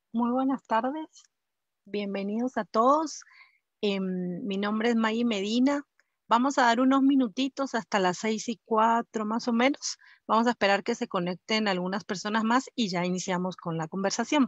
Muy buenas tardes, bienvenidos a todos. Mi nombre es Maggie Medina. Vamos a dar unos minutitos hasta las 6:04 más o menos. Vamos a esperar que se conecten algunas personas más y ya iniciamos con la conversación.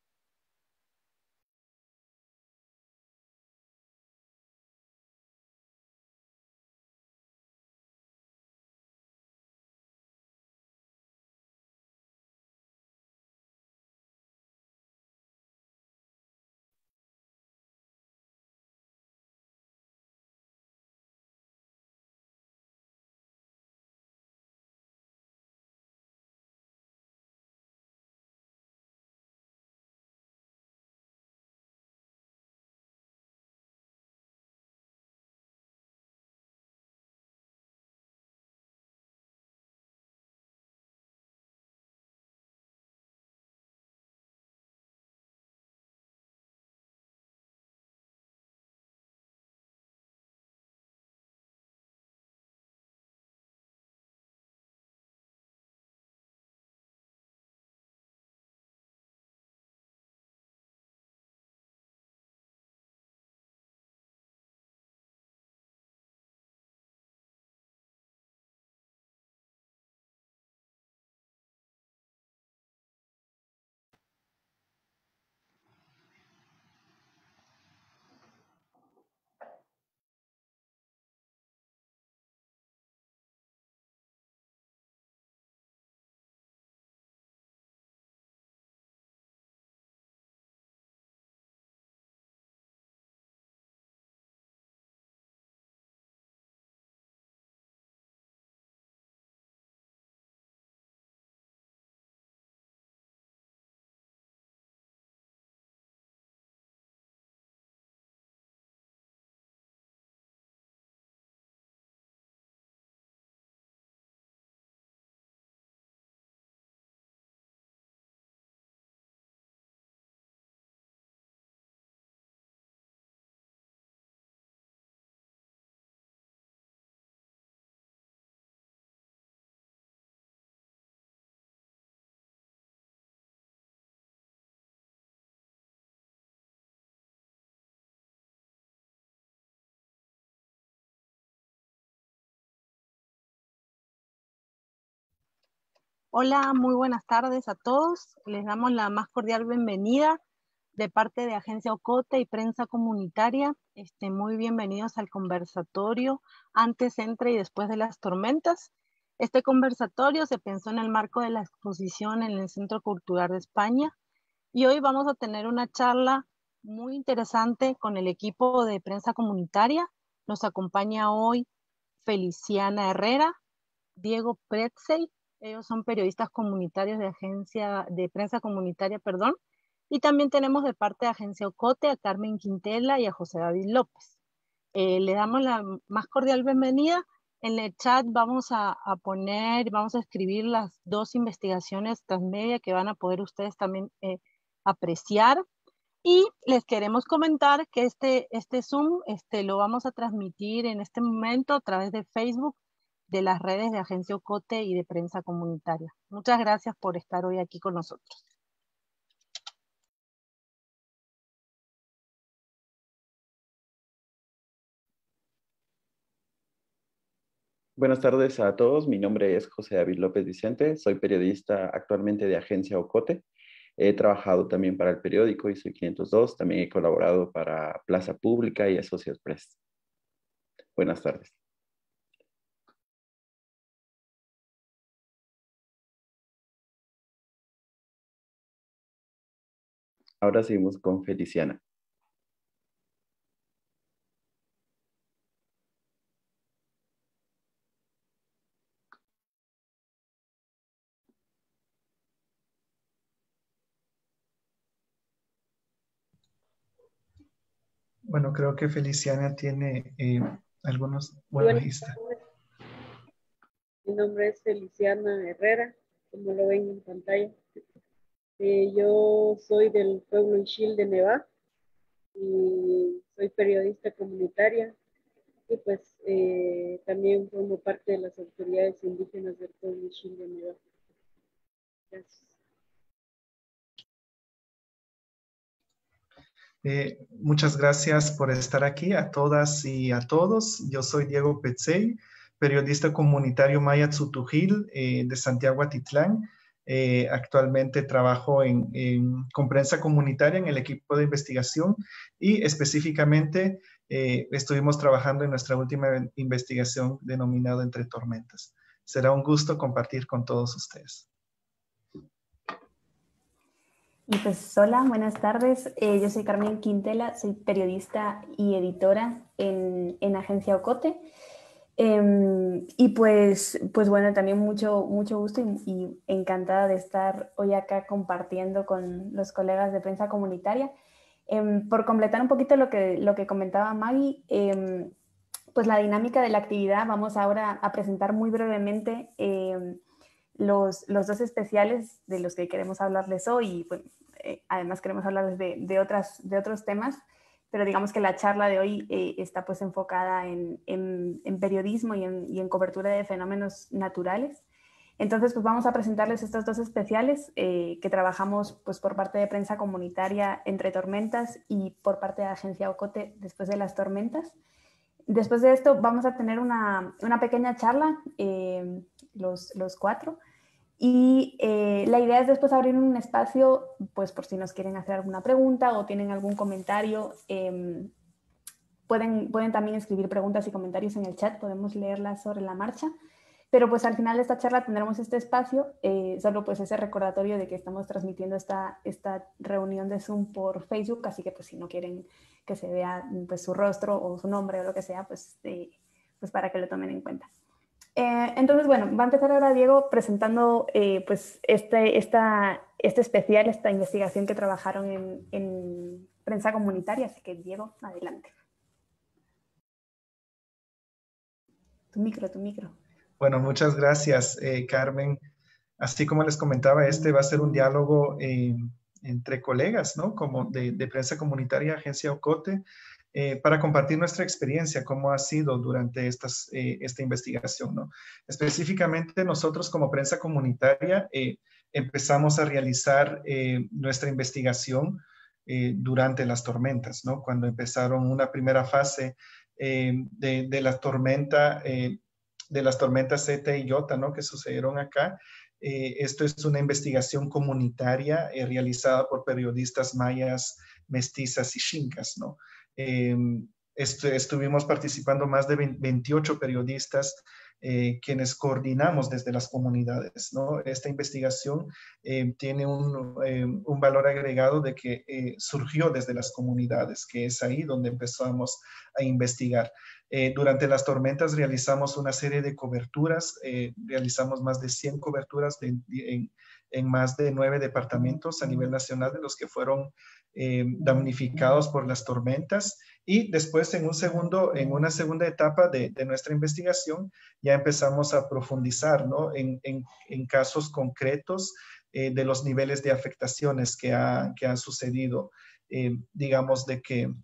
Hola, muy buenas tardes a todos. Les damos la más cordial bienvenida de parte de Agencia Ocote y Prensa Comunitaria. Muy bienvenidos al conversatorio Antes, Entre y Después de las Tormentas. Este conversatorio se pensó en el marco de la exposición en el Centro Cultural de España y hoy vamos a tener una charla muy interesante con el equipo de Prensa Comunitaria. Nos acompaña hoy Feliciana Herrera, Diego Pretzel. Ellos son periodistas comunitarios de Agencia de Prensa Comunitaria, perdón. Y también tenemos de parte de Agencia Ocote a Carmen Quintela y a José David López. Le damos la más cordial bienvenida. En el chat vamos a escribir las dos investigaciones transmedia que van a poder ustedes también apreciar. Y les queremos comentar que este Zoom lo vamos a transmitir en este momento a través de Facebook, de las redes de Agencia Ocote y de Prensa Comunitaria. Muchas gracias por estar hoy aquí con nosotros. Buenas tardes a todos. Mi nombre es José David López Vicente. Soy periodista actualmente de Agencia Ocote. He trabajado también para el periódico y soy 502. También he colaborado para Plaza Pública y Associated Press. Buenas tardes. Ahora seguimos con Feliciana. Bueno, creo que Feliciana tiene algunos, bueno, Buenas ahí está. tardes, mi nombre es Feliciana Herrera, como lo ven en pantalla. Yo soy del pueblo Ixil de Neva y soy periodista comunitaria y pues también formo parte de las autoridades indígenas del pueblo Ixil de Neva. Gracias. Muchas gracias por estar aquí a todas y a todos. Yo soy Diego Petzey, periodista comunitario Maya Tzutujil de Santiago Atitlán. Actualmente trabajo con prensa comunitaria en el equipo de investigación y específicamente estuvimos trabajando en nuestra última investigación denominada Entre Tormentas. Será un gusto compartir con todos ustedes. Y pues hola, buenas tardes. Yo soy Carmen Quintela, soy periodista y editora en Agencia Ocote. Y pues bueno, también mucho gusto y encantada de estar hoy acá compartiendo con los colegas de prensa comunitaria. Por completar un poquito lo que comentaba Maggie, pues la dinámica de la actividad, vamos ahora a presentar muy brevemente los dos especiales de los que queremos hablarles hoy. Y, bueno, además queremos hablarles de otros temas, pero digamos que la charla de hoy está pues enfocada en periodismo y en cobertura de fenómenos naturales. Entonces pues vamos a presentarles estos dos especiales que trabajamos pues por parte de prensa comunitaria Entre Tormentas y por parte de Agencia Ocote Después de las Tormentas. Después de esto vamos a tener una pequeña charla, los cuatro, y la idea es después abrir un espacio, pues por si nos quieren hacer alguna pregunta o tienen algún comentario, pueden también escribir preguntas y comentarios en el chat, podemos leerlas sobre la marcha. Pero pues al final de esta charla tendremos este espacio, solo pues ese recordatorio de que estamos transmitiendo esta reunión de Zoom por Facebook, así que pues si no quieren que se vea pues su rostro o su nombre o lo que sea, pues para que lo tomen en cuenta. Entonces, bueno, va a empezar ahora Diego presentando pues este especial, esta investigación que trabajaron en prensa comunitaria, así que Diego, adelante. Tu micro. Bueno, muchas gracias, Carmen. Así como les comentaba, este va a ser un diálogo entre colegas, ¿no? Como de prensa comunitaria, Agencia Ocote, para compartir nuestra experiencia, cómo ha sido durante esta investigación, ¿no? Específicamente, nosotros como prensa comunitaria empezamos a realizar nuestra investigación durante las tormentas, ¿no? Cuando empezaron una primera fase de la tormenta, de las tormentas Zeta y Iota, ¿no? Que sucedieron acá. Esto es una investigación comunitaria realizada por periodistas mayas, mestizas y xincas, ¿no? Estuvimos participando más de 28 periodistas quienes coordinamos desde las comunidades, ¿no? Esta investigación tiene un valor agregado de que surgió desde las comunidades, que es ahí donde empezamos a investigar. Durante las tormentas realizamos una serie de coberturas, realizamos más de 100 coberturas en más de 9 departamentos a nivel nacional de los que fueron damnificados por las tormentas, y después en una segunda etapa de nuestra investigación ya empezamos a profundizar, ¿no? en casos concretos de los niveles de afectaciones que han sucedido, digamos, de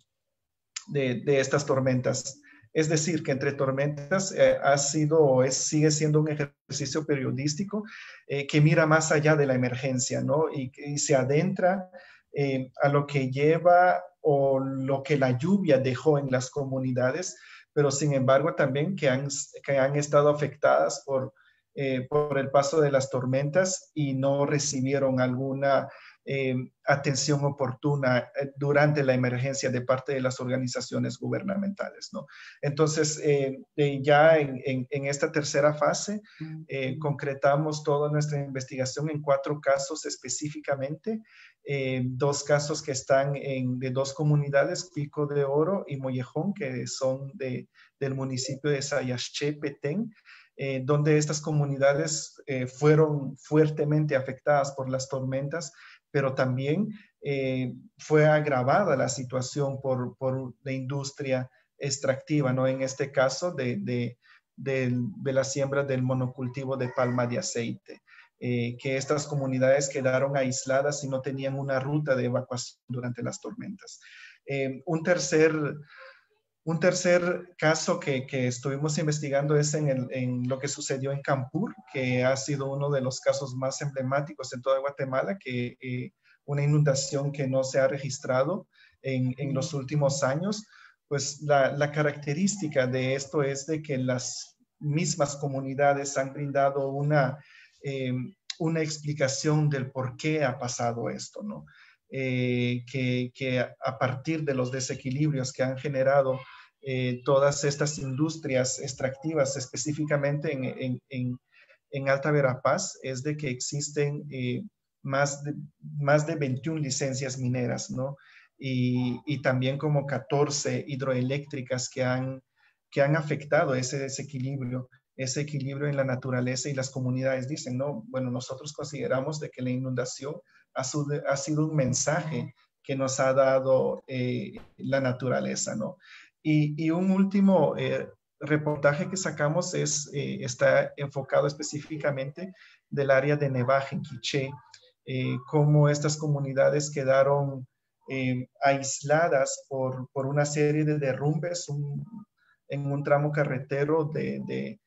estas tormentas. Es decir, que Entre Tormentas ha sido o sigue siendo un ejercicio periodístico que mira más allá de la emergencia, ¿no? Y se adentra a lo que lleva o lo que la lluvia dejó en las comunidades, pero sin embargo también que han estado afectadas por el paso de las tormentas y no recibieron alguna atención oportuna durante la emergencia de parte de las organizaciones gubernamentales, ¿no? Entonces, ya en esta tercera fase, concretamos toda nuestra investigación en 4 casos específicamente, 2 casos que están de 2 comunidades, Pico de Oro y Mollejón, que son del municipio de Sayaché, Petén, donde estas comunidades fueron fuertemente afectadas por las tormentas, pero también fue agravada la situación por la industria extractiva, ¿no? En este caso de la siembra del monocultivo de palma de aceite, que estas comunidades quedaron aisladas y no tenían una ruta de evacuación durante las tormentas. Un tercer caso que estuvimos investigando es en lo que sucedió en Campur, que ha sido uno de los casos más emblemáticos en toda Guatemala, que una inundación que no se ha registrado en los últimos años, pues la característica de esto es de que las mismas comunidades han brindado una explicación del por qué ha pasado esto, ¿no? Que a partir de los desequilibrios que han generado todas estas industrias extractivas, específicamente en Alta Verapaz, es de que existen más de 21 licencias mineras, ¿no? Y también como 14 hidroeléctricas que han afectado ese equilibrio en la naturaleza, y las comunidades dicen, no, bueno, nosotros consideramos de que la inundación ha sido un mensaje que nos ha dado la naturaleza, ¿no? Y un último reportaje que sacamos está enfocado específicamente del área de Nevaje, en Quiché, cómo estas comunidades quedaron aisladas por una serie de derrumbes en un tramo carretero de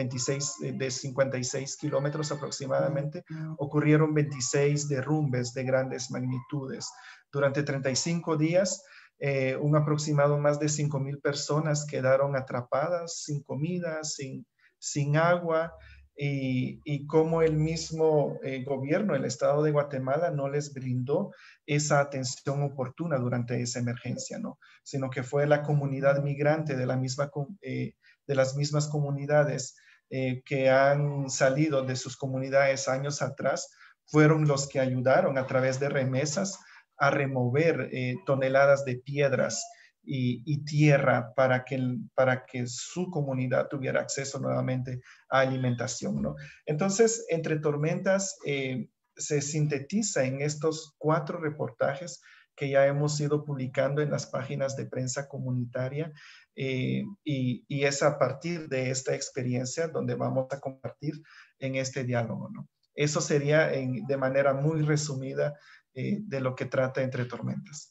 56 kilómetros aproximadamente. Ocurrieron 26 derrumbes de grandes magnitudes. Durante 35 días, un aproximado más de 5,000 personas quedaron atrapadas sin comida, sin agua, y cómo el mismo gobierno, el Estado de Guatemala, no les brindó esa atención oportuna durante esa emergencia, ¿no? Sino que fue la comunidad migrante de las mismas comunidades que han salido de sus comunidades años atrás, fueron los que ayudaron a través de remesas a remover toneladas de piedras y tierra para que su comunidad tuviera acceso nuevamente a alimentación, ¿no? Entonces, Entre Tormentas se sintetiza en estos 4 reportajes que ya hemos ido publicando en las páginas de prensa comunitaria, y es a partir de esta experiencia donde vamos a compartir en este diálogo, ¿no? Eso sería de manera muy resumida de lo que trata Entre Tormentas.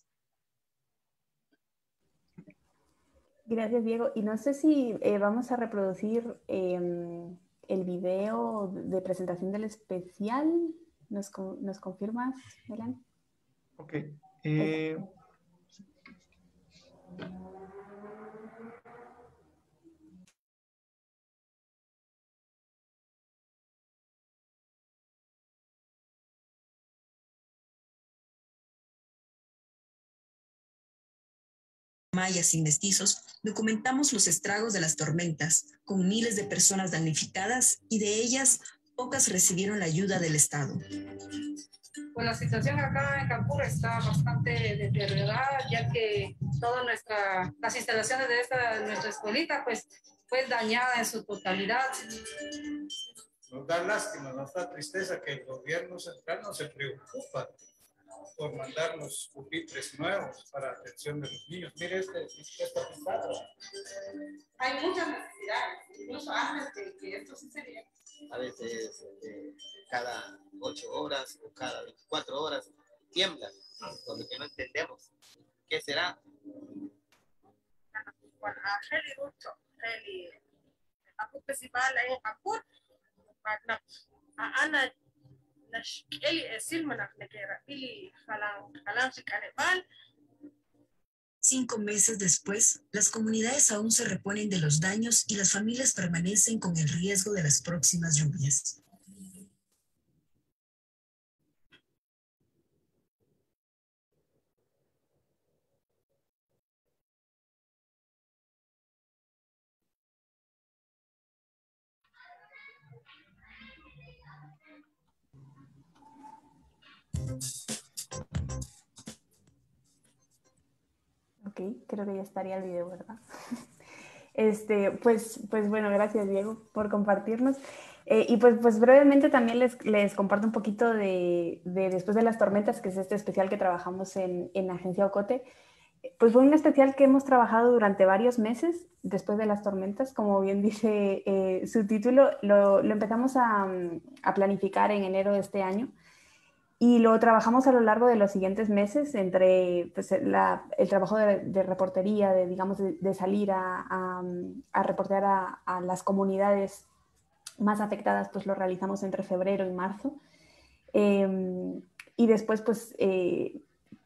Gracias, Diego. Y no sé si vamos a reproducir el video de presentación del especial. ¿Nos confirmas, Melanie? Ok. Mayas y mestizos, documentamos los estragos de las tormentas, con miles de personas damnificadas, y de ellas, pocas recibieron la ayuda del Estado. Pues la situación acá en Campur está bastante deteriorada, ya que todas las instalaciones de nuestra escuelita pues fue dañada en su totalidad. Nos da lástima, nos da tristeza que el gobierno central no se preocupa por mandarnos pupitres nuevos para atención de los niños. Mire esta pizarra. Hay muchas necesidades, incluso antes de que esto sucediera. A veces cada 8 horas o cada 24 horas tiembla, por lo que no entendemos. ¿Qué será? Cinco meses después, las comunidades aún se reponen de los daños y las familias permanecen con el riesgo de las próximas lluvias. Ok, creo que ya estaría el video, ¿verdad? Pues bueno, gracias Diego por compartirnos. Y pues brevemente también les comparto un poquito de Después de las Tormentas, que es este especial que trabajamos en Agencia Ocote. Pues fue un especial que hemos trabajado durante varios meses después de las tormentas. Como bien dice su título, lo empezamos a planificar en enero de este año. Y lo trabajamos a lo largo de los siguientes meses, entre pues, el trabajo de reportería, de salir a reportear a las comunidades más afectadas, pues lo realizamos entre febrero y marzo. Y después, pues,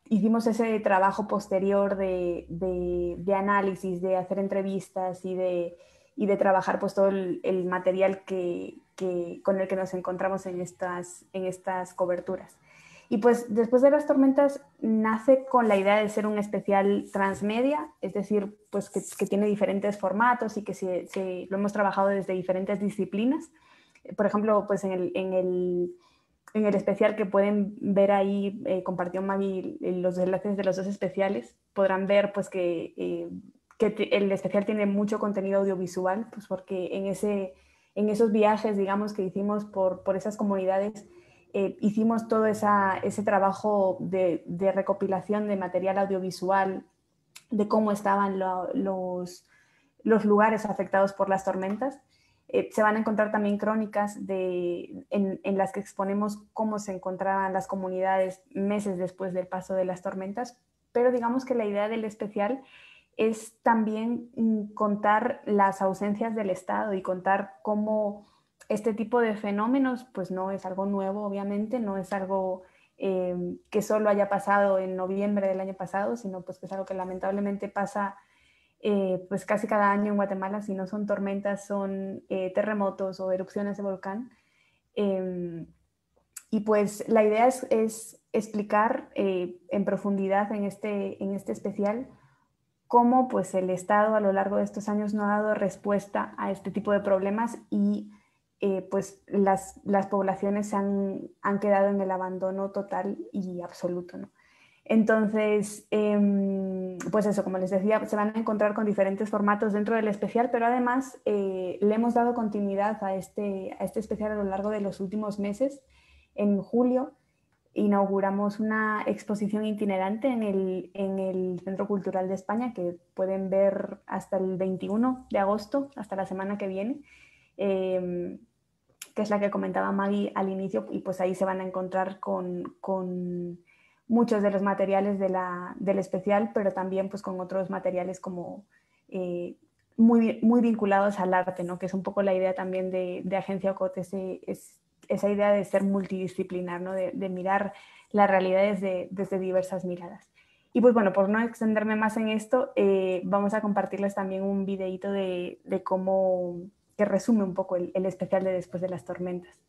hicimos ese trabajo posterior de análisis, de hacer entrevistas y de trabajar pues todo el material con el que nos encontramos en estas coberturas. Y pues después de las tormentas nace con la idea de ser un especial transmedia, es decir, pues que tiene diferentes formatos y que lo hemos trabajado desde diferentes disciplinas. Por ejemplo, pues en el especial que pueden ver ahí, compartió Maggie los enlaces de los dos especiales, podrán ver pues que el especial tiene mucho contenido audiovisual, pues porque en esos viajes, digamos, que hicimos por esas comunidades, hicimos todo ese trabajo de recopilación de material audiovisual, de cómo estaban los lugares afectados por las tormentas. Se van a encontrar también crónicas en las que exponemos cómo se encontraban las comunidades meses después del paso de las tormentas, pero digamos que la idea del especial es también contar las ausencias del Estado y contar cómo este tipo de fenómenos pues no es algo nuevo, obviamente, no es algo que solo haya pasado en noviembre del año pasado, sino pues que es algo que lamentablemente pasa pues casi cada año en Guatemala. Si no son tormentas, son terremotos o erupciones de volcán. Y pues la idea es explicar en profundidad en este especial cómo pues el Estado a lo largo de estos años no ha dado respuesta a este tipo de problemas y pues las poblaciones han quedado en el abandono total y absoluto, ¿no? Entonces, pues eso, como les decía, se van a encontrar con diferentes formatos dentro del especial, pero además le hemos dado continuidad a este especial a lo largo de los últimos meses. En julio inauguramos una exposición itinerante en el Centro Cultural de España, que pueden ver hasta el 21 de agosto, hasta la semana que viene, que es la que comentaba Maggie al inicio, y pues ahí se van a encontrar con muchos de los materiales del especial, pero también pues con otros materiales como muy, muy vinculados al arte, ¿no? Que es un poco la idea también de Agencia Ocote, esa idea de ser multidisciplinar, ¿no? de mirar la realidad desde diversas miradas. Y pues bueno, por no extenderme más en esto, vamos a compartirles también un videíto de cómo, que resume un poco el especial de Después de las Tormentas.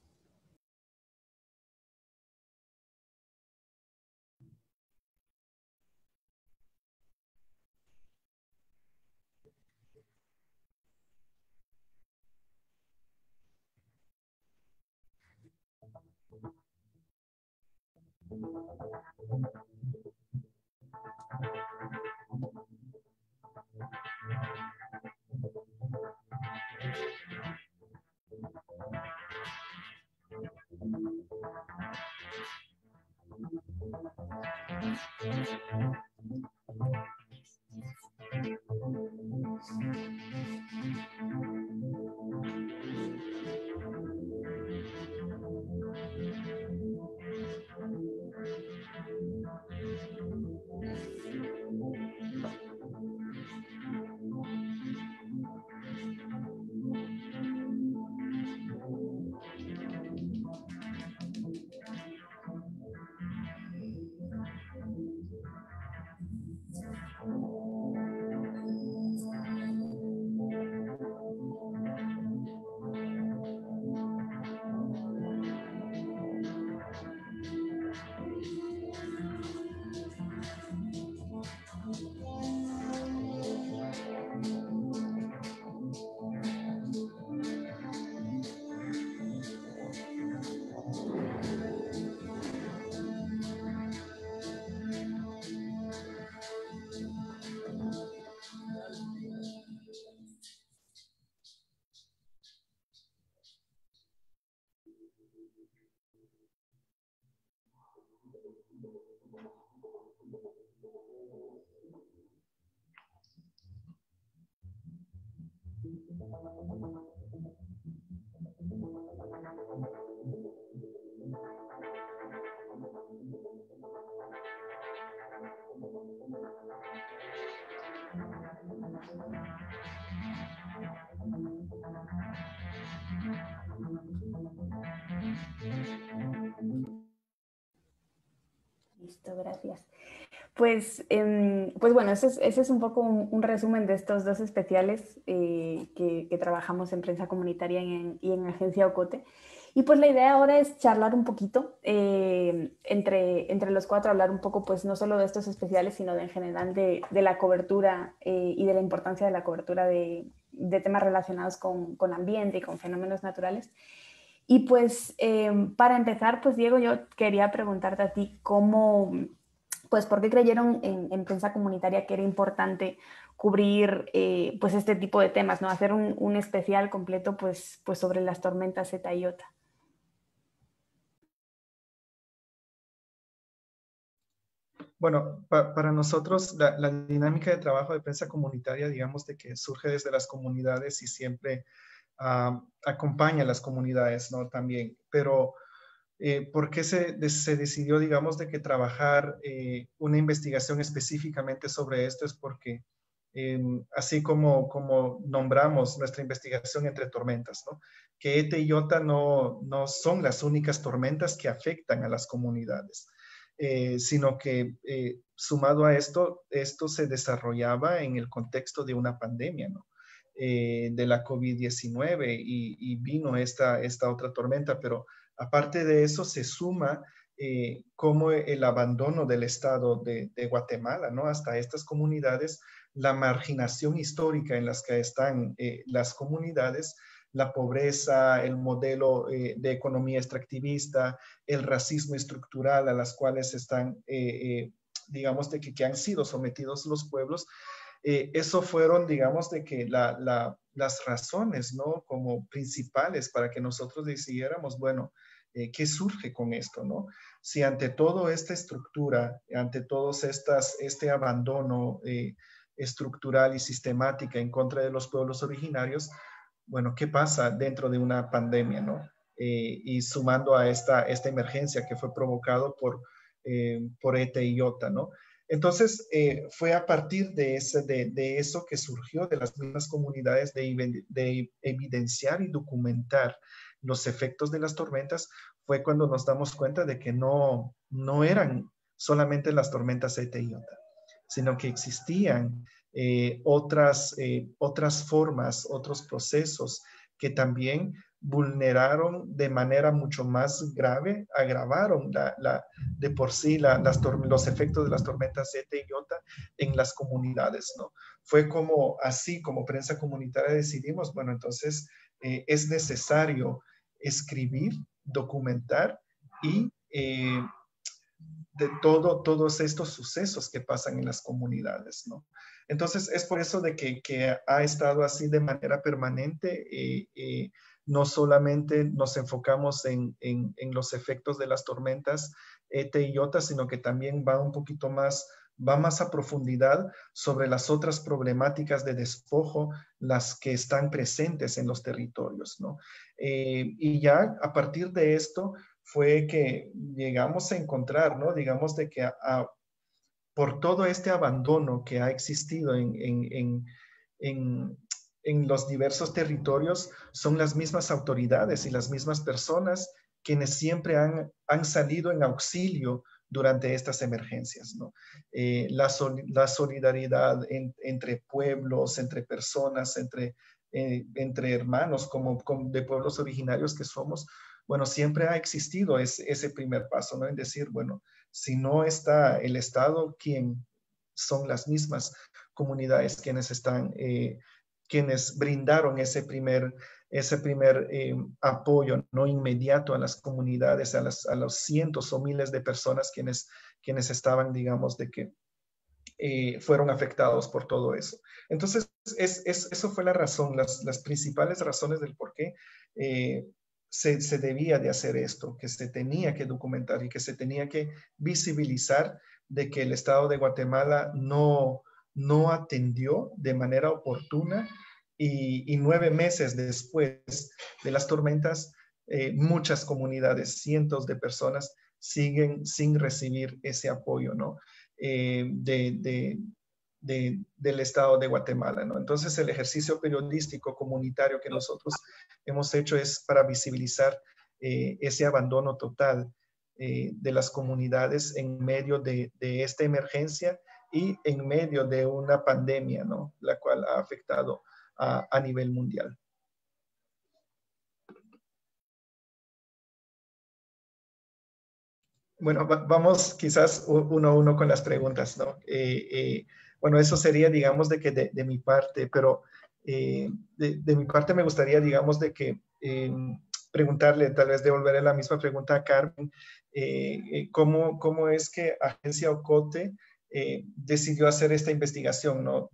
Listo, gracias. Pues bueno, ese es un poco un resumen de estos dos especiales que trabajamos en prensa comunitaria y en Agencia Ocote. Y pues la idea ahora es charlar un poquito entre los cuatro, hablar un poco pues no solo de estos especiales, sino en general de la cobertura y de la importancia de la cobertura de temas relacionados con ambiente y con fenómenos naturales. Y pues para empezar, pues Diego, yo quería preguntarte a ti pues ¿por qué creyeron en prensa comunitaria que era importante cubrir pues este tipo de temas, ¿no? Hacer un especial completo pues sobre las tormentas Eta y Iota. Bueno, para nosotros la dinámica de trabajo de prensa comunitaria, digamos, de que surge desde las comunidades y siempre acompaña a las comunidades, ¿no? También, pero ¿por qué se decidió, digamos, de que trabajar una investigación específicamente sobre esto? Es porque así como nombramos nuestra investigación entre tormentas, ¿no? Que Eta y Iota no son las únicas tormentas que afectan a las comunidades. Sino que sumado a esto se desarrollaba en el contexto de una pandemia, ¿no? De la COVID-19 y vino esta otra tormenta, pero aparte de eso se suma como el abandono del Estado de Guatemala, ¿no? Hasta estas comunidades, la marginación histórica en las que están las comunidades, la pobreza, el modelo de economía extractivista, el racismo estructural a las cuales están, digamos, de que han sido sometidos los pueblos. Eso fueron, digamos, de que las razones, ¿no? Como principales para que nosotros decidiéramos, bueno, ¿qué surge con esto, no? Si ante toda esta estructura, ante todos este abandono estructural y sistemática en contra de los pueblos originarios, bueno, ¿qué pasa dentro de una pandemia, no? Y sumando a esta emergencia que fue provocado por Eta y Iota, ¿no? Entonces, fue a partir de eso que surgió de las mismas comunidades de evidenciar y documentar los efectos de las tormentas, fue cuando nos damos cuenta de que no eran solamente las tormentas Eta y Iota, sino que existían otras formas, otros procesos que también vulneraron de manera mucho más grave, agravaron de por sí los efectos de las tormentas Eta y Iota en las comunidades, ¿no? Fue así como prensa comunitaria decidimos, bueno, entonces es necesario escribir, documentar y de todos estos sucesos que pasan en las comunidades, ¿no? Entonces, es por eso de que ha estado así de manera permanente. No solamente nos enfocamos en los efectos de las tormentas Eta y Iota, sino que también va un poquito más, va más a profundidad sobre las otras problemáticas de despojo, las que están presentes en los territorios, ¿no? Y ya a partir de esto fue que llegamos a encontrar, ¿no? Digamos de que por todo este abandono que ha existido en los diversos territorios, son las mismas autoridades y las mismas personas quienes siempre han salido en auxilio durante estas emergencias, ¿no? La solidaridad entre pueblos, entre personas, entre hermanos de pueblos originarios que somos, bueno, siempre ha existido ese primer paso, ¿no? En decir, bueno, si no está el Estado, ¿quién son las mismas comunidades quienes brindaron ese primer apoyo no inmediato a las comunidades, a los cientos o miles de personas quienes estaban, digamos, de que fueron afectados por todo eso? Entonces, eso fue la razón, las principales razones del por qué se debía de hacer esto, que se tenía que documentar y que se tenía que visibilizar de que el Estado de Guatemala no atendió de manera oportuna y 9 meses después de las tormentas, muchas comunidades, cientos de personas siguen sin recibir ese apoyo, ¿no? Del Estado de Guatemala, ¿no? Entonces, el ejercicio periodístico comunitario que nosotros hemos hecho es para visibilizar ese abandono total de las comunidades en medio de esta emergencia y en medio de una pandemia, ¿no? La cual ha afectado a nivel mundial. Bueno, vamos quizás uno a uno con las preguntas, ¿no? Bueno, eso sería, digamos, de que de mi parte, pero de mi parte me gustaría, digamos, de que preguntarle, tal vez devolverle la misma pregunta a Carmen, ¿cómo es que Agencia Ocote decidió hacer esta investigación, ¿no?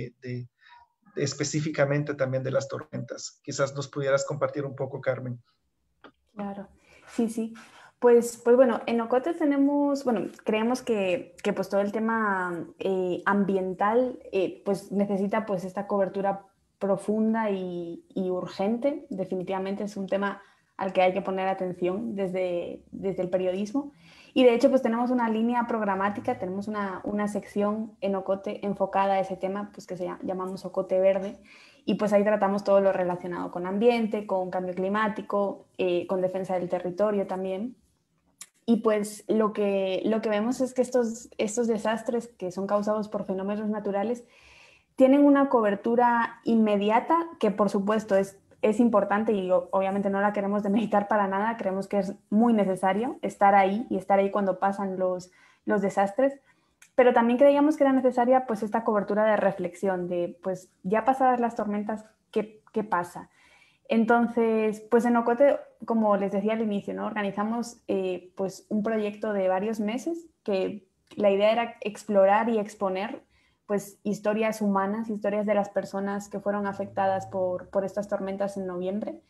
Específicamente también de las tormentas. Quizás nos pudieras compartir un poco, Carmen. Claro, sí. Pues bueno, en Ocote tenemos, bueno, creemos que pues todo el tema ambiental pues necesita pues esta cobertura profunda y urgente. Definitivamente es un tema al que hay que poner atención desde el periodismo. Y de hecho pues tenemos una línea programática, tenemos una sección en Ocote enfocada a ese tema, pues que llamamos Ocote Verde. Y pues ahí tratamos todo lo relacionado con ambiente, con cambio climático, con defensa del territorio también. Y pues lo que vemos es que estos desastres que son causados por fenómenos naturales tienen una cobertura inmediata que por supuesto es importante y obviamente no la queremos demeritar para nada, creemos que es muy necesario estar ahí y estar ahí cuando pasan los desastres, pero también creíamos que era necesaria pues esta cobertura de reflexión de pues ya pasadas las tormentas, ¿qué pasa? Entonces, pues en Ocote, como les decía al inicio, ¿no? Organizamos pues un proyecto de varios meses que la idea era explorar y exponer pues historias humanas, historias de las personas que fueron afectadas por estas tormentas en noviembre.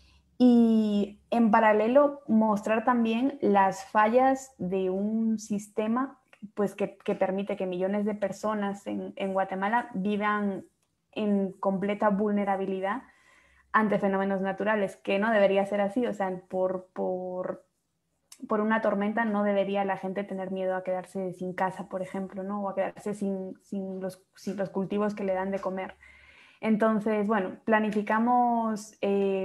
Y en paralelo mostrar también las fallas de un sistema pues, que permite que millones de personas en Guatemala vivan en completa vulnerabilidad ante fenómenos naturales, que no debería ser así, o sea, por una tormenta no debería la gente tener miedo a quedarse sin casa, por ejemplo, ¿no? O a quedarse sin los cultivos que le dan de comer. Entonces, bueno, planificamos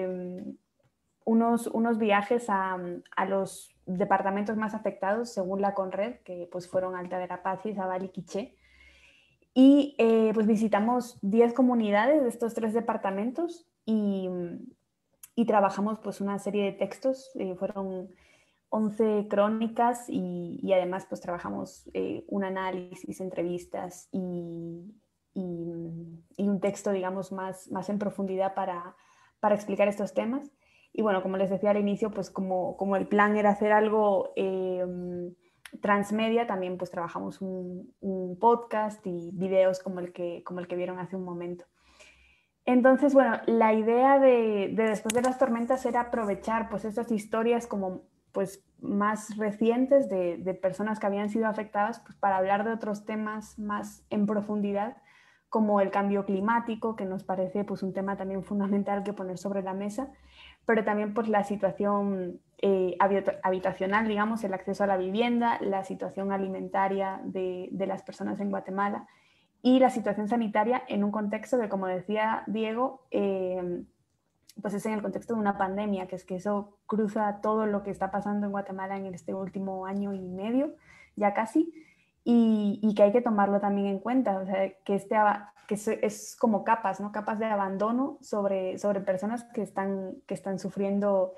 unos viajes a los departamentos más afectados según la Conred, que pues fueron Alta Verapaz, Zabal y Quiché. Y pues visitamos 10 comunidades de estos 3 departamentos y trabajamos pues una serie de textos, fueron 11 crónicas y además pues trabajamos un análisis, entrevistas y un texto digamos más en profundidad para explicar estos temas. Y bueno, como les decía al inicio, pues como el plan era hacer algo transmedia, también pues trabajamos un podcast y videos como el que vieron hace un momento. Entonces, bueno, la idea de Después de las Tormentas era aprovechar pues estas historias como pues más recientes de personas que habían sido afectadas pues, para hablar de otros temas más en profundidad, como el cambio climático, que nos parece pues un tema también fundamental que poner sobre la mesa, pero también pues la situación habitacional, digamos, el acceso a la vivienda, la situación alimentaria de las personas en Guatemala y la situación sanitaria en un contexto que, como decía Diego, pues es en el contexto de una pandemia, que es que eso cruza todo lo que está pasando en Guatemala en este último año y medio, ya casi, y que hay que tomarlo también en cuenta, o sea, que es como capas, ¿no? Capas de abandono sobre personas que están sufriendo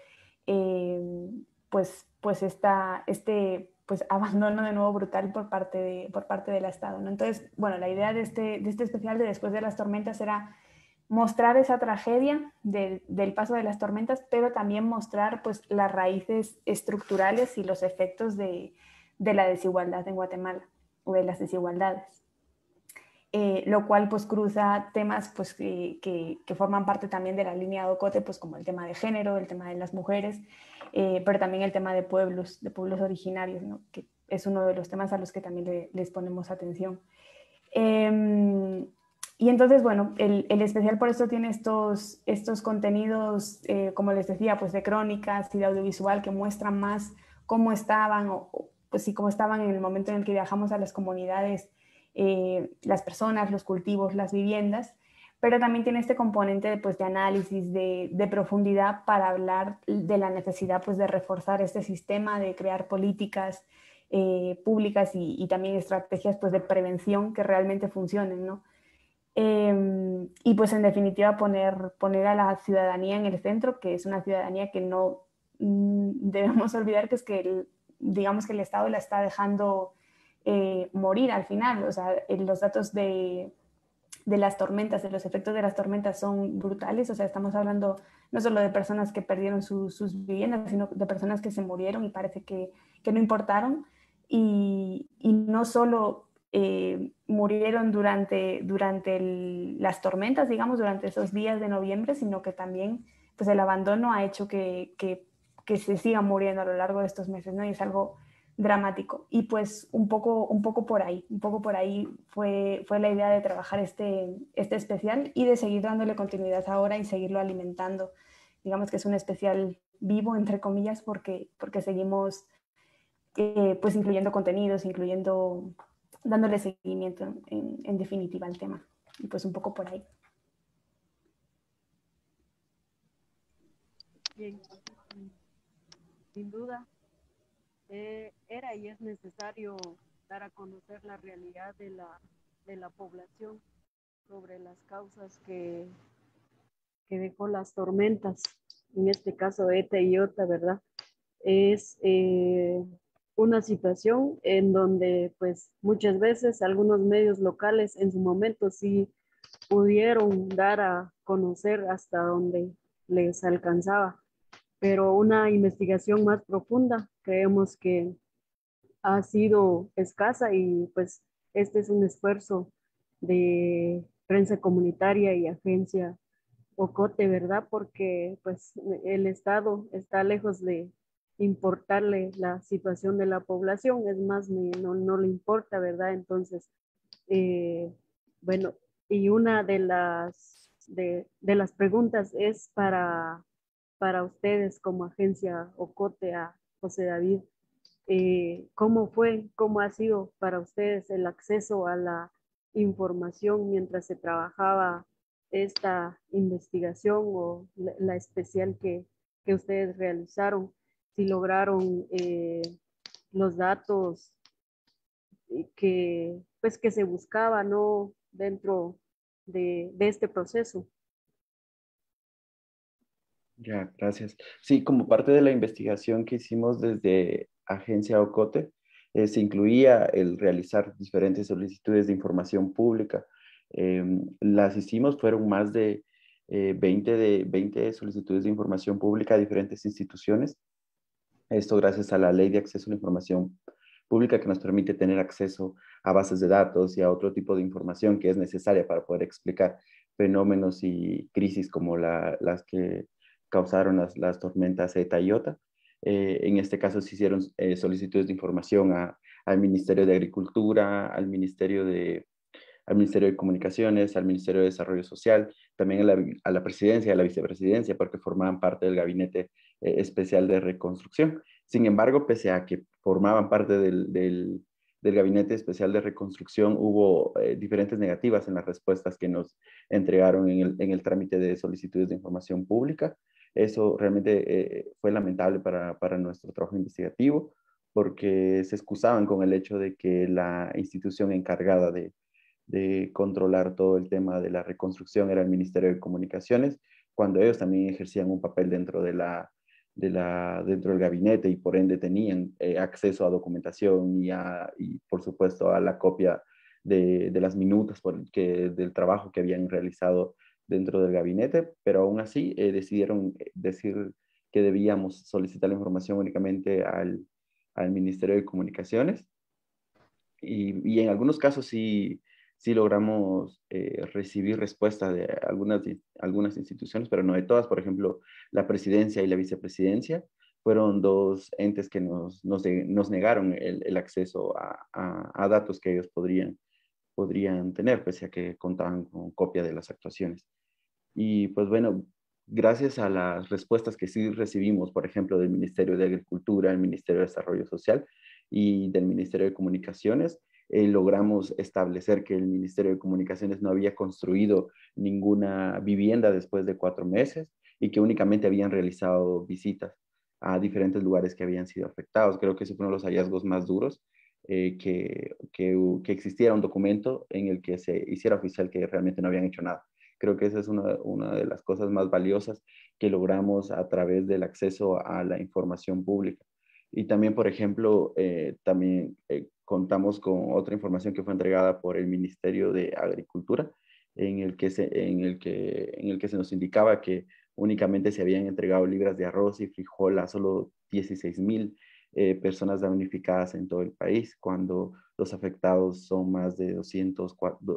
pues abandono de nuevo brutal por parte del Estado, ¿no? Entonces, bueno, la idea de este especial de Después de las Tormentas era mostrar esa tragedia del paso de las tormentas, pero también mostrar pues, las raíces estructurales y los efectos de la desigualdad en Guatemala, o de las desigualdades. Lo cual pues cruza temas pues, que forman parte también de la línea de Ocote, pues como el tema de género, el tema de las mujeres, pero también el tema de pueblos originarios, ¿no? Que es uno de los temas a los que también les ponemos atención. Y entonces, bueno, el especial por eso tiene estos contenidos, como les decía, pues de crónicas y de audiovisual que muestran más cómo estaban, pues sí, cómo estaban en el momento en el que viajamos a las comunidades, las personas, los cultivos, las viviendas, pero también tiene este componente pues, de análisis, de profundidad para hablar de la necesidad pues, de reforzar este sistema, de crear políticas públicas y también estrategias pues, de prevención que realmente funcionen, ¿no? Y pues en definitiva poner a la ciudadanía en el centro, que es una ciudadanía que no debemos olvidar que es que digamos que el Estado la está dejando morir al final. O sea, los datos de las tormentas, de los efectos de las tormentas son brutales. O sea, estamos hablando no solo de personas que perdieron sus viviendas, sino de personas que se murieron y parece que no importaron. Y no solo murieron durante las tormentas, digamos, durante esos días de noviembre, sino que también pues, el abandono ha hecho que se sigan muriendo a lo largo de estos meses, ¿no? Y es algo dramático. Y pues un poco por ahí fue la idea de trabajar este especial y de seguir dándole continuidad ahora y seguirlo alimentando. Digamos que es un especial vivo, entre comillas, porque seguimos pues incluyendo contenidos, dándole seguimiento en definitiva al tema. Y pues un poco por ahí. Bien, sin duda, era y es necesario dar a conocer la realidad de la población sobre las causas que dejó las tormentas, en este caso ETA y IOTA, ¿verdad? Es una situación en donde pues muchas veces algunos medios locales en su momento sí pudieron dar a conocer hasta donde les alcanzaba, pero una investigación más profunda creemos que ha sido escasa y pues este es un esfuerzo de prensa comunitaria y agencia Ocote, ¿verdad? Porque pues el Estado está lejos de importarle la situación de la población, es más, no le importa, ¿verdad? Entonces, bueno, y una de las preguntas es para ustedes como agencia Ocote, a José David, cómo ha sido para ustedes el acceso a la información mientras se trabajaba esta investigación o la especial que ustedes realizaron, si lograron los datos que se buscaba, ¿no? Dentro de este proceso. Ya, gracias. Sí, como parte de la investigación que hicimos desde Agencia Ocote, se incluía el realizar diferentes solicitudes de información pública. Las hicimos, fueron más de 20 solicitudes de información pública a diferentes instituciones. Esto gracias a la Ley de Acceso a la Información Pública, que nos permite tener acceso a bases de datos y a otro tipo de información que es necesaria para poder explicar fenómenos y crisis como las que causaron las tormentas ETA y IOTA. En este caso se hicieron solicitudes de información al Ministerio de Agricultura, al Ministerio de Comunicaciones, al Ministerio de Desarrollo Social, también a la presidencia, a la vicepresidencia, porque formaban parte del Gabinete Especial de Reconstrucción. Sin embargo, pese a que formaban parte del Gabinete Especial de Reconstrucción, hubo diferentes negativas en las respuestas que nos entregaron en el trámite de solicitudes de información pública. Eso realmente fue lamentable para nuestro trabajo investigativo, porque se excusaban con el hecho de que la institución encargada de controlar todo el tema de la reconstrucción era el Ministerio de Comunicaciones, cuando ellos también ejercían un papel dentro dentro del gabinete y por ende tenían acceso a documentación y por supuesto a la copia de las minutas del trabajo que habían realizado dentro del gabinete, pero aún así decidieron decir que debíamos solicitar la información únicamente al Ministerio de Comunicaciones y en algunos casos sí logramos recibir respuesta de algunas instituciones, pero no de todas. Por ejemplo, la presidencia y la vicepresidencia fueron dos entes que nos negaron el acceso a datos que ellos podrían tener, pese a que contaban con copia de las actuaciones. Y pues bueno, gracias a las respuestas que sí recibimos, por ejemplo, del Ministerio de Agricultura, el Ministerio de Desarrollo Social y del Ministerio de Comunicaciones, logramos establecer que el Ministerio de Comunicaciones no había construido ninguna vivienda después de 4 meses y que únicamente habían realizado visitas a diferentes lugares que habían sido afectados. Creo que ese fue uno de los hallazgos más duros, que existiera un documento en el que se hiciera oficial que realmente no habían hecho nada. Creo que esa es una de las cosas más valiosas que logramos a través del acceso a la información pública. Y también, por ejemplo, contamos con otra información que fue entregada por el Ministerio de Agricultura, en el que se nos indicaba que únicamente se habían entregado libras de arroz y frijol a solo 16,000 personas damnificadas en todo el país, cuando los afectados son más de 200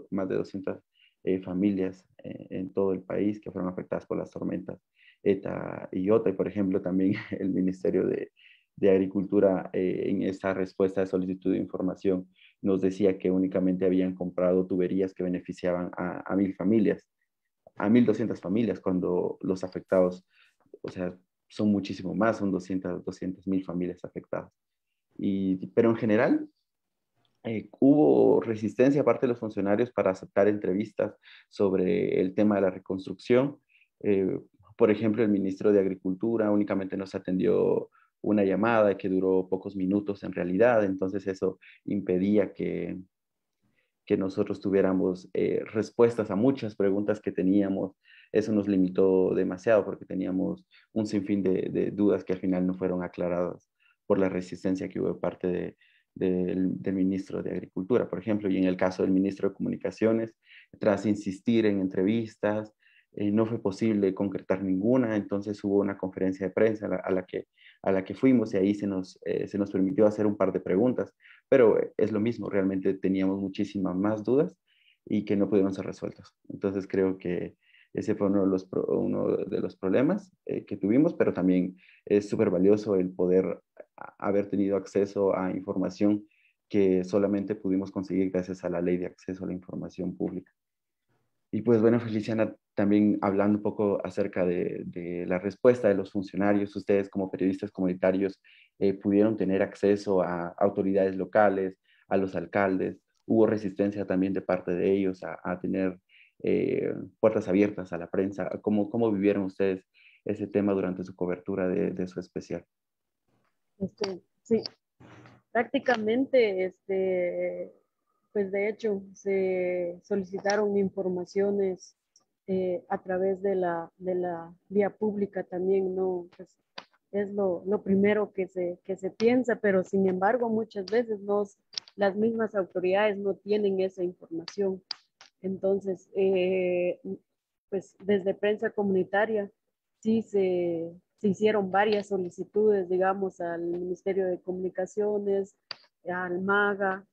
familias en todo el país que fueron afectadas por las tormentas ETA y IOTA. Y, por ejemplo, también el Ministerio de Agricultura, en esa respuesta de solicitud de información, nos decía que únicamente habían comprado tuberías que beneficiaban a 1,000 familias, a 1,200 familias, cuando los afectados, o sea, son muchísimo más, son 200,000 familias afectadas. Pero en general, hubo resistencia aparte de los funcionarios para aceptar entrevistas sobre el tema de la reconstrucción. Por ejemplo, el ministro de Agricultura únicamente nos atendió una llamada que duró pocos minutos en realidad, entonces eso impedía que nosotros tuviéramos respuestas a muchas preguntas que teníamos. Eso nos limitó demasiado porque teníamos un sinfín de dudas que al final no fueron aclaradas por la resistencia que hubo de parte del ministro de Agricultura, por ejemplo. Y en el caso del ministro de Comunicaciones, tras insistir en entrevistas, no fue posible concretar ninguna, entonces hubo una conferencia de prensa a la que fuimos, y ahí se nos permitió hacer un par de preguntas, pero es lo mismo, realmente teníamos muchísimas más dudas y que no pudieron ser resueltas. Entonces creo que ese fue uno de los problemas que tuvimos, pero también es súper valioso el poder haber tenido acceso a información que solamente pudimos conseguir gracias a la Ley de Acceso a la Información Pública. Y pues bueno, Feliciana, también hablando un poco acerca de la respuesta de los funcionarios, ustedes como periodistas comunitarios pudieron tener acceso a autoridades locales, a los alcaldes. Hubo resistencia también de parte de ellos a tener puertas abiertas a la prensa. ¿Cómo vivieron ustedes ese tema durante su cobertura de su especial? Sí, prácticamente, pues de hecho se solicitaron informaciones a través de la vía pública también, ¿no? Pues es lo primero que se piensa, pero sin embargo muchas veces las mismas autoridades no tienen esa información. Entonces, pues desde prensa comunitaria sí se hicieron varias solicitudes, digamos, al Ministerio de Comunicaciones, al MAGA,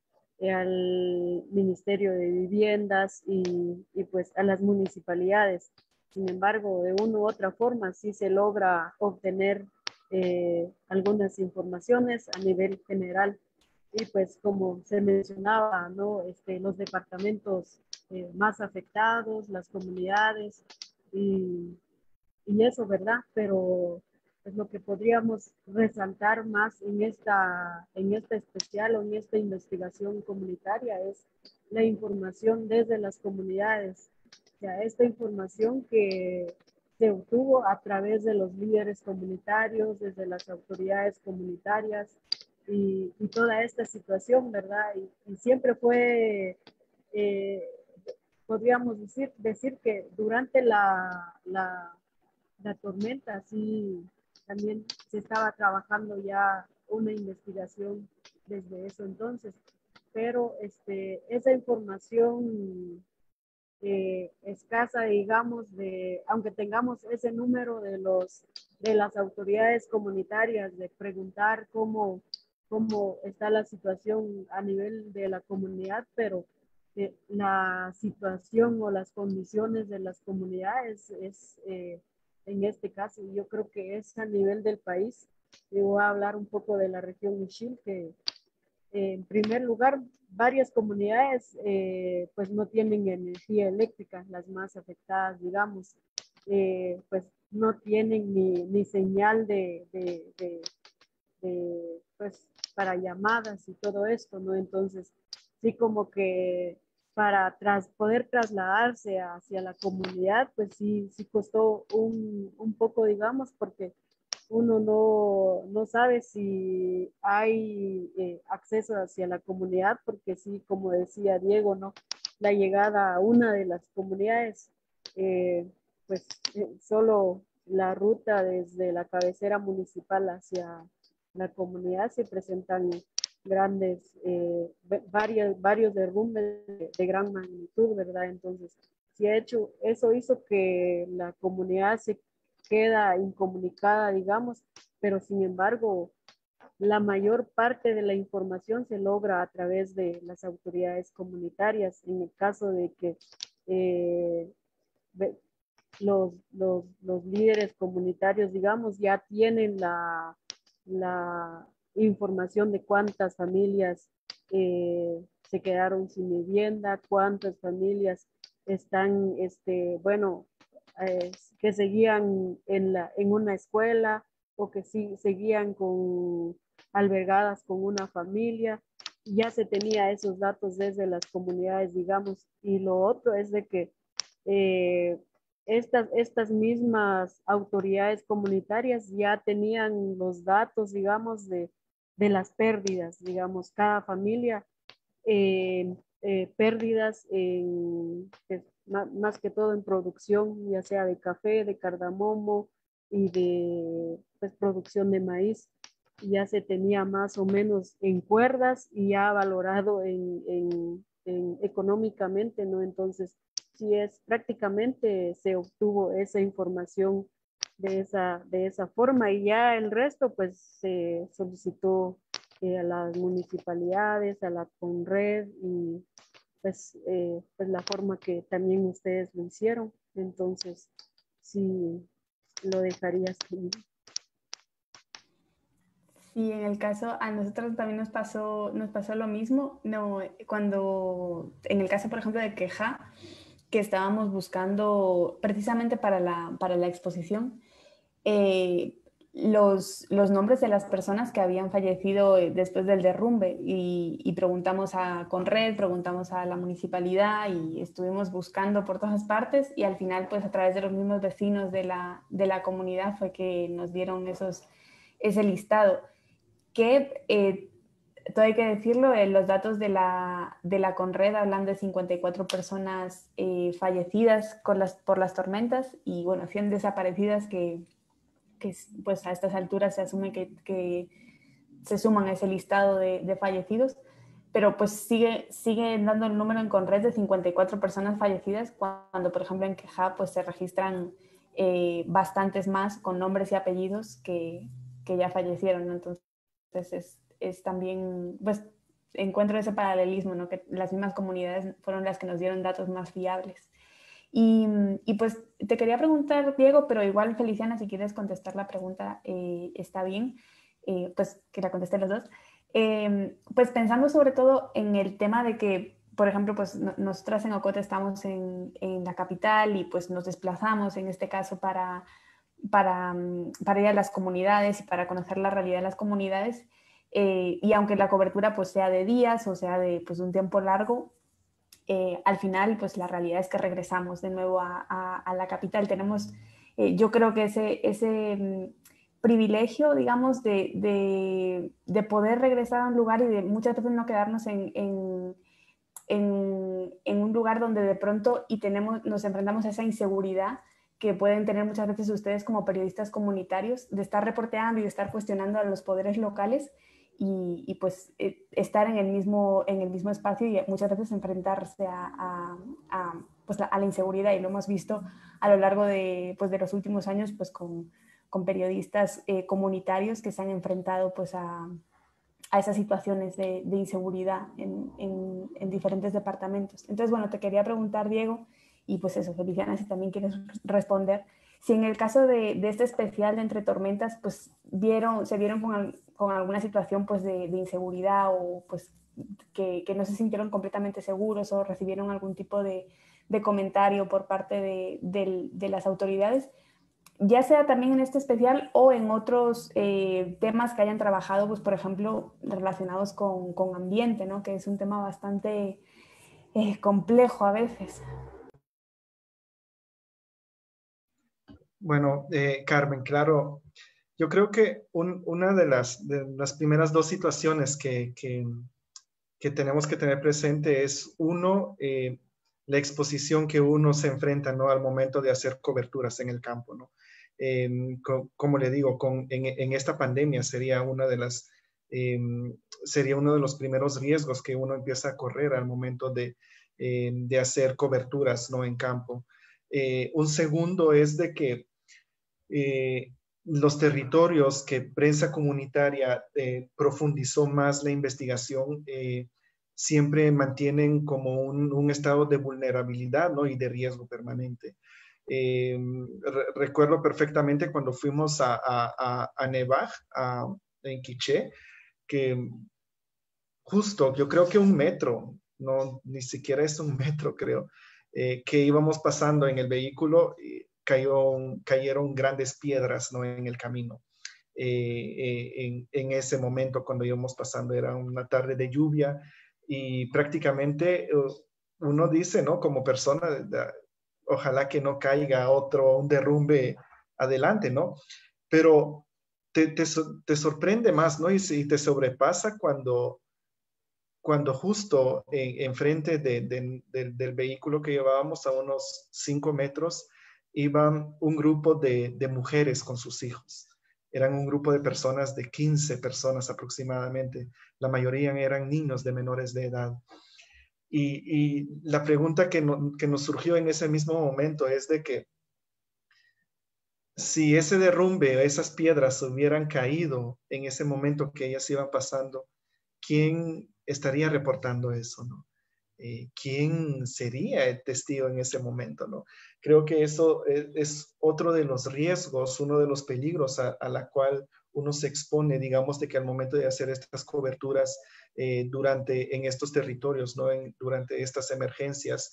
al Ministerio de Viviendas y pues a las municipalidades. Sin embargo, de una u otra forma sí se logra obtener algunas informaciones a nivel general. Y pues como se mencionaba, ¿no? Los departamentos más afectados, las comunidades y eso, ¿verdad? Pero pues lo que podríamos resaltar más en esta especial o en esta investigación comunitaria es la información desde las comunidades. O sea, esta información que se obtuvo a través de los líderes comunitarios, desde las autoridades comunitarias y toda esta situación, ¿verdad? Y siempre fue, podríamos decir que durante la tormenta, sí, también se estaba trabajando ya una investigación desde eso entonces, pero esa información escasa, digamos, aunque tengamos ese número de las autoridades comunitarias, de preguntar cómo está la situación a nivel de la comunidad, pero la situación o las condiciones de las comunidades es en este caso, yo creo que es a nivel del país. Yo voy a hablar un poco de la región Ixil, que en primer lugar, varias comunidades pues no tienen energía eléctrica, las más afectadas, digamos, pues no tienen ni señal pues para llamadas y todo esto, ¿no? Entonces, sí como que para poder trasladarse hacia la comunidad, pues sí, sí costó un poco, digamos, porque uno no sabe si hay acceso hacia la comunidad, porque sí, como decía Diego, ¿no? La llegada a una de las comunidades, pues solo la ruta desde la cabecera municipal hacia la comunidad se presentan grandes, varios derrumbes de gran magnitud, ¿verdad? Entonces, sí eso hizo que la comunidad se queda incomunicada, digamos, pero sin embargo, la mayor parte de la información se logra a través de las autoridades comunitarias. En el caso de que los líderes comunitarios, digamos, ya tienen la información de cuántas familias se quedaron sin vivienda, cuántas familias están, bueno, que seguían en una escuela o que sí, seguían albergadas con una familia. Ya se tenía esos datos desde las comunidades, digamos, y lo otro es de que estas mismas autoridades comunitarias ya tenían los datos, digamos, de las pérdidas, digamos, cada familia, pérdidas más que todo en producción, ya sea de café, de cardamomo y de pues, producción de maíz. Ya se tenía más o menos en cuerdas y ya valorado económicamente, ¿no? Entonces, sí es prácticamente se obtuvo esa información de esa forma y ya el resto pues se solicitó a las municipalidades, a la CONRED y pues la forma que también ustedes lo hicieron. Entonces, sí, lo dejaría así. Sí, en el caso, a nosotros también nos pasó lo mismo. No, en el caso, por ejemplo, de Queja, que estábamos buscando precisamente para la exposición, los nombres de las personas que habían fallecido después del derrumbe y preguntamos a Conred, preguntamos a la municipalidad y estuvimos buscando por todas partes y al final pues a través de los mismos vecinos de la comunidad fue que nos dieron ese listado que todo hay que decirlo, los datos de la Conred hablan de 54 personas fallecidas por las tormentas y bueno, 100 desaparecidas que pues a estas alturas se asume que se suman a ese listado de fallecidos, pero pues sigue dando el número en Conred de 54 personas fallecidas cuando por ejemplo en Queja pues se registran bastantes más con nombres y apellidos que ya fallecieron, ¿no? Entonces es también, pues encuentro ese paralelismo, ¿no? Que las mismas comunidades fueron las que nos dieron datos más fiables. Y pues te quería preguntar, Diego, pero igual Feliciana, si quieres contestar la pregunta, está bien, pues que la contesten los dos. Pues pensando sobre todo en el tema de que, por ejemplo, pues nosotras en Ocote estamos en la capital y pues nos desplazamos en este caso para ir a las comunidades y para conocer la realidad de las comunidades. Y aunque la cobertura pues sea de días o sea de pues, un tiempo largo, al final pues la realidad es que regresamos de nuevo a la capital. Tenemos, yo creo que ese privilegio, digamos, de poder regresar a un lugar y de muchas veces no quedarnos en un lugar donde de pronto nos enfrentamos a esa inseguridad que pueden tener muchas veces ustedes como periodistas comunitarios, de estar reporteando y de estar cuestionando a los poderes locales y pues estar en el mismo espacio y muchas veces enfrentarse pues a la inseguridad, y lo hemos visto a lo largo de los últimos años pues con periodistas comunitarios que se han enfrentado pues a esas situaciones de inseguridad en diferentes departamentos. Entonces, bueno, te quería preguntar, Diego, y pues eso, Feliciana, si también quieres responder, si en el caso de este especial de Entre Tormentas, pues se vieron con alguna situación pues de inseguridad o pues que no se sintieron completamente seguros o recibieron algún tipo de comentario por parte de las autoridades. ya sea también en este especial o en otros temas que hayan trabajado, pues por ejemplo, relacionados con ambiente, ¿no? Que es un tema bastante complejo a veces. Bueno, Carmen, claro, yo creo que una de las primeras dos situaciones que tenemos que tener presente es, uno, la exposición que uno se enfrenta, ¿no? Al momento de hacer coberturas en el campo, ¿no? Como le digo, en esta pandemia sería sería uno de los primeros riesgos que uno empieza a correr al momento de hacer coberturas, ¿no? En campo. Un segundo es de que los territorios que prensa comunitaria profundizó más la investigación siempre mantienen como un estado de vulnerabilidad, ¿no? Y de riesgo permanente. Recuerdo perfectamente cuando fuimos a Nevaj, en Quiché, que justo, yo creo que 1 metro, no, ni siquiera es 1 metro, creo, que íbamos pasando en el vehículo, cayeron grandes piedras, ¿no? En el camino. En ese momento, cuando íbamos pasando, era una tarde de lluvia y prácticamente uno dice, ¿no? Como persona, ojalá que no caiga un derrumbe adelante, ¿no? Pero te sorprende más, ¿no? Y te sobrepasa cuando justo enfrente del vehículo que llevábamos, a unos 5 metros, iban un grupo de mujeres con sus hijos. Eran un grupo de personas, de 15 personas aproximadamente. La mayoría eran niños de menores de edad. Y la pregunta que nos surgió en ese mismo momento es de que si ese derrumbe o esas piedras hubieran caído en ese momento que ellas iban pasando, ¿quién estaría reportando eso, no? ¿Quién sería el testigo en ese momento, no? Creo que eso es otro de los riesgos, uno de los peligros a la cual uno se expone, digamos, de que al momento de hacer estas coberturas en estos territorios, ¿no? Durante estas emergencias.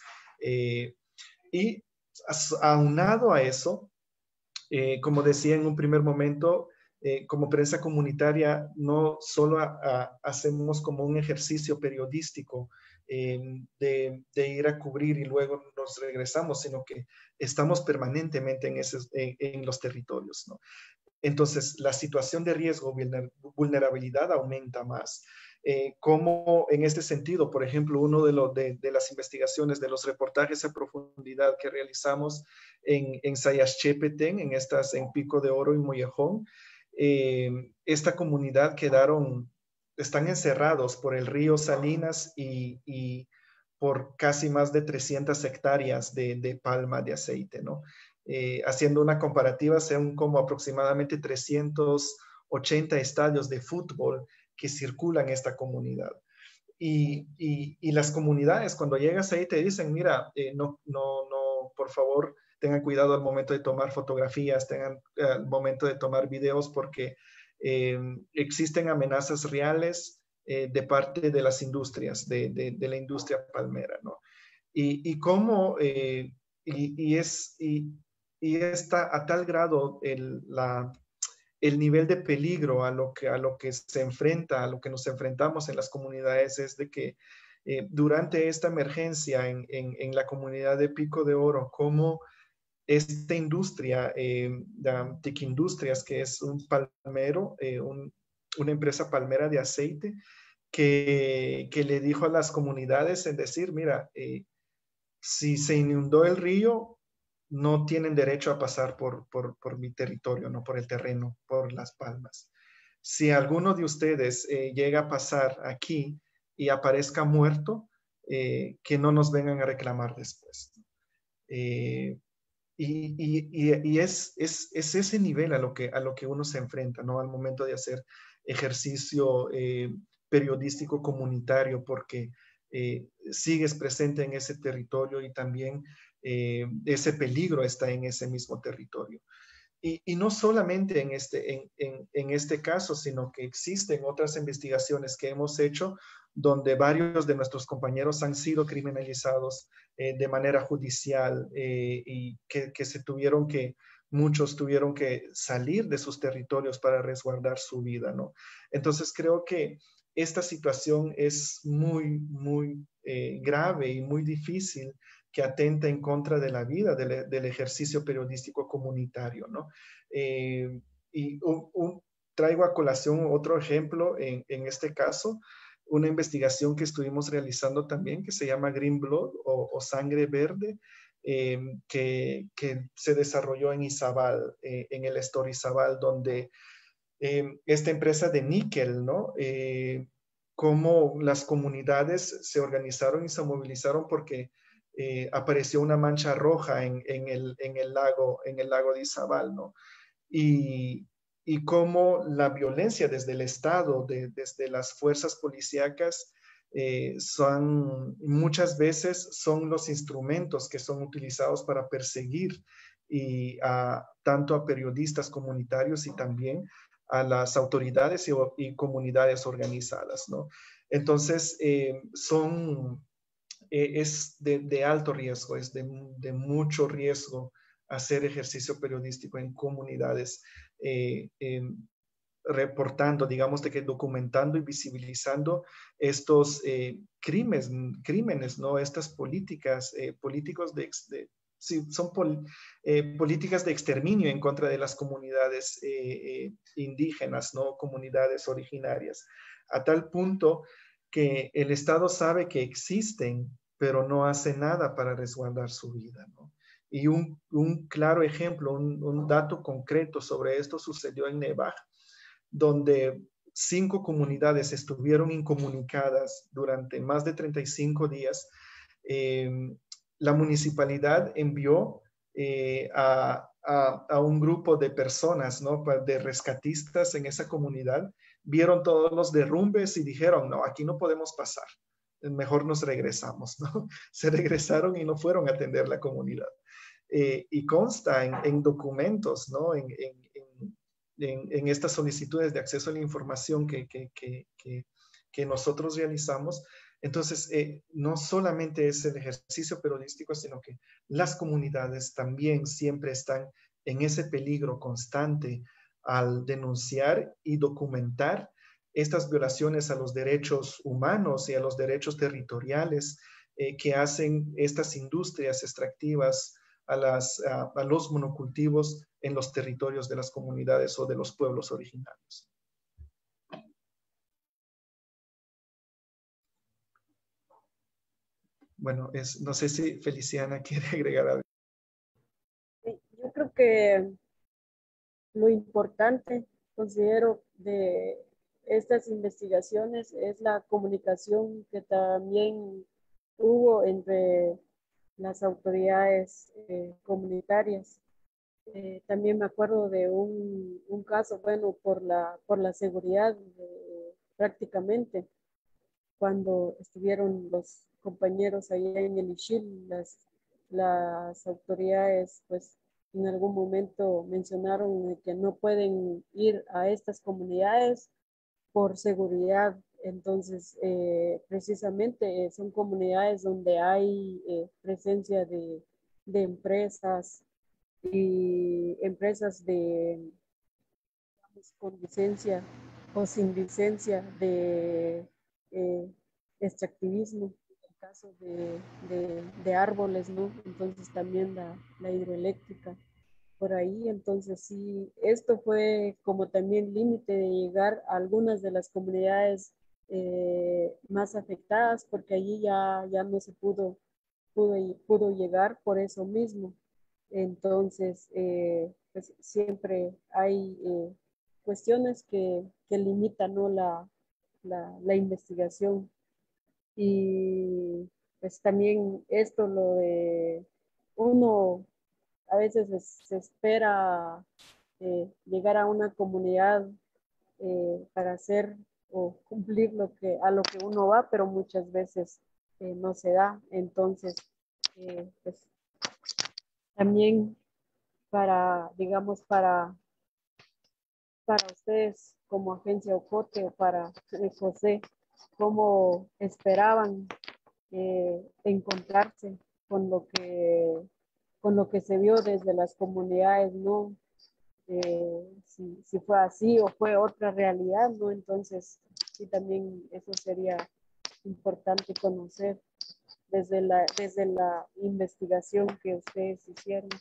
Y aunado a eso, como decía en un primer momento, como prensa comunitaria, no solo hacemos como un ejercicio periodístico de ir a cubrir y luego nos regresamos, sino que estamos permanentemente en los territorios, ¿no? Entonces, la situación de riesgo, vulnerabilidad aumenta más. Como en este sentido, por ejemplo, uno de las investigaciones, de los reportajes a profundidad que realizamos en Sayaschepetén, en Pico de Oro y Mollejón, esta comunidad están encerrados por el río Salinas y por casi más de 300 hectáreas de palma de aceite, ¿no? Haciendo una comparativa, son como aproximadamente 380 estadios de fútbol que circulan en esta comunidad. Y las comunidades, cuando llegas ahí, te dicen, mira, no, por favor, tengan cuidado al momento de tomar fotografías, tengan al momento de tomar videos, porque existen amenazas reales de parte de las industrias, de la industria palmera, ¿no? Y está a tal grado el nivel de peligro a lo que se enfrenta, a lo que nos enfrentamos en las comunidades, es de que durante esta emergencia en la comunidad de Pico de Oro, como esta industria, TIC Industrias, que es un palmero, una empresa palmera de aceite, que le dijo a las comunidades en decir, mira, si se inundó el río, no tienen derecho a pasar por mi territorio, no por el terreno, por las palmas. Si alguno de ustedes llega a pasar aquí y aparezca muerto, que no nos vengan a reclamar después. Y es ese nivel a lo que uno se enfrenta, ¿no? Al momento de hacer ejercicio periodístico comunitario, porque sigues presente en ese territorio y también ese peligro está en ese mismo territorio. Y no solamente en este caso, sino que existen otras investigaciones que hemos hecho donde varios de nuestros compañeros han sido criminalizados de manera judicial y que se tuvieron que muchos tuvieron que salir de sus territorios para resguardar su vida, ¿no? Entonces creo que esta situación es muy, muy grave y muy difícil, que atenta en contra de la vida del ejercicio periodístico comunitario, ¿no? Y traigo a colación otro ejemplo en este caso, una investigación que estuvimos realizando también, que se llama Green Blood o Sangre Verde, que se desarrolló en Izabal, en el Estor Izabal, donde esta empresa de níquel, ¿no? Cómo las comunidades se organizaron y se movilizaron porque apareció una mancha roja en el lago de Izabal, ¿no? Y cómo la violencia desde el Estado, desde las fuerzas policíacas, muchas veces son los instrumentos que son utilizados para perseguir tanto a periodistas comunitarios y también a las autoridades y comunidades organizadas, ¿no? Entonces, es de alto riesgo, es de mucho riesgo hacer ejercicio periodístico en comunidades, reportando, digamos, de que documentando y visibilizando estos crímenes, ¿no? Estas políticas, sí, son políticas de exterminio en contra de las comunidades indígenas, ¿no? Comunidades originarias, a tal punto que el Estado sabe que existen, pero no hace nada para resguardar su vida, ¿no? Y un claro ejemplo, un dato concreto sobre esto sucedió en Nevaj, donde 5 comunidades estuvieron incomunicadas durante más de 35 días. La municipalidad envió a un grupo de personas, ¿no? De rescatistas en esa comunidad, vieron todos los derrumbes y dijeron, no, aquí no podemos pasar, mejor nos regresamos, ¿no? Se regresaron y no fueron a atender la comunidad. Y consta en documentos, ¿no? En estas solicitudes de acceso a la información que nosotros realizamos. Entonces, no solamente es el ejercicio periodístico, sino que las comunidades también siempre están en ese peligro constante al denunciar y documentar estas violaciones a los derechos humanos y a los derechos territoriales que hacen estas industrias extractivas a los monocultivos en los territorios de las comunidades o de los pueblos originarios. Bueno, no sé si Feliciana quiere agregar algo. Yo creo que lo importante, considero, de estas investigaciones es la comunicación que también hubo entre las autoridades comunitarias. También me acuerdo de un caso, bueno, por la seguridad prácticamente, cuando estuvieron los compañeros allá en el Ixil, las autoridades pues en algún momento mencionaron que no pueden ir a estas comunidades por seguridad. Entonces, precisamente son comunidades donde hay presencia de empresas y empresas con licencia o sin licencia de extractivismo, en el caso de árboles, ¿no? Entonces también la hidroeléctrica por ahí. Entonces sí, esto fue como también límite de llegar a algunas de las comunidades más afectadas, porque allí ya no se pudo llegar por eso mismo. Entonces, pues siempre hay cuestiones que limitan, ¿no? la investigación. Y pues también esto, lo de uno a veces se espera llegar a una comunidad para hacer o cumplir a lo que uno va, pero muchas veces no se da. Entonces, pues también digamos, para ustedes como agencia Ocote o para José, ¿cómo esperaban encontrarse con lo que con lo que se vio desde las comunidades, ¿no? Si fue así o fue otra realidad, ¿no? Entonces, sí, también eso sería importante conocer desde la investigación que ustedes hicieron.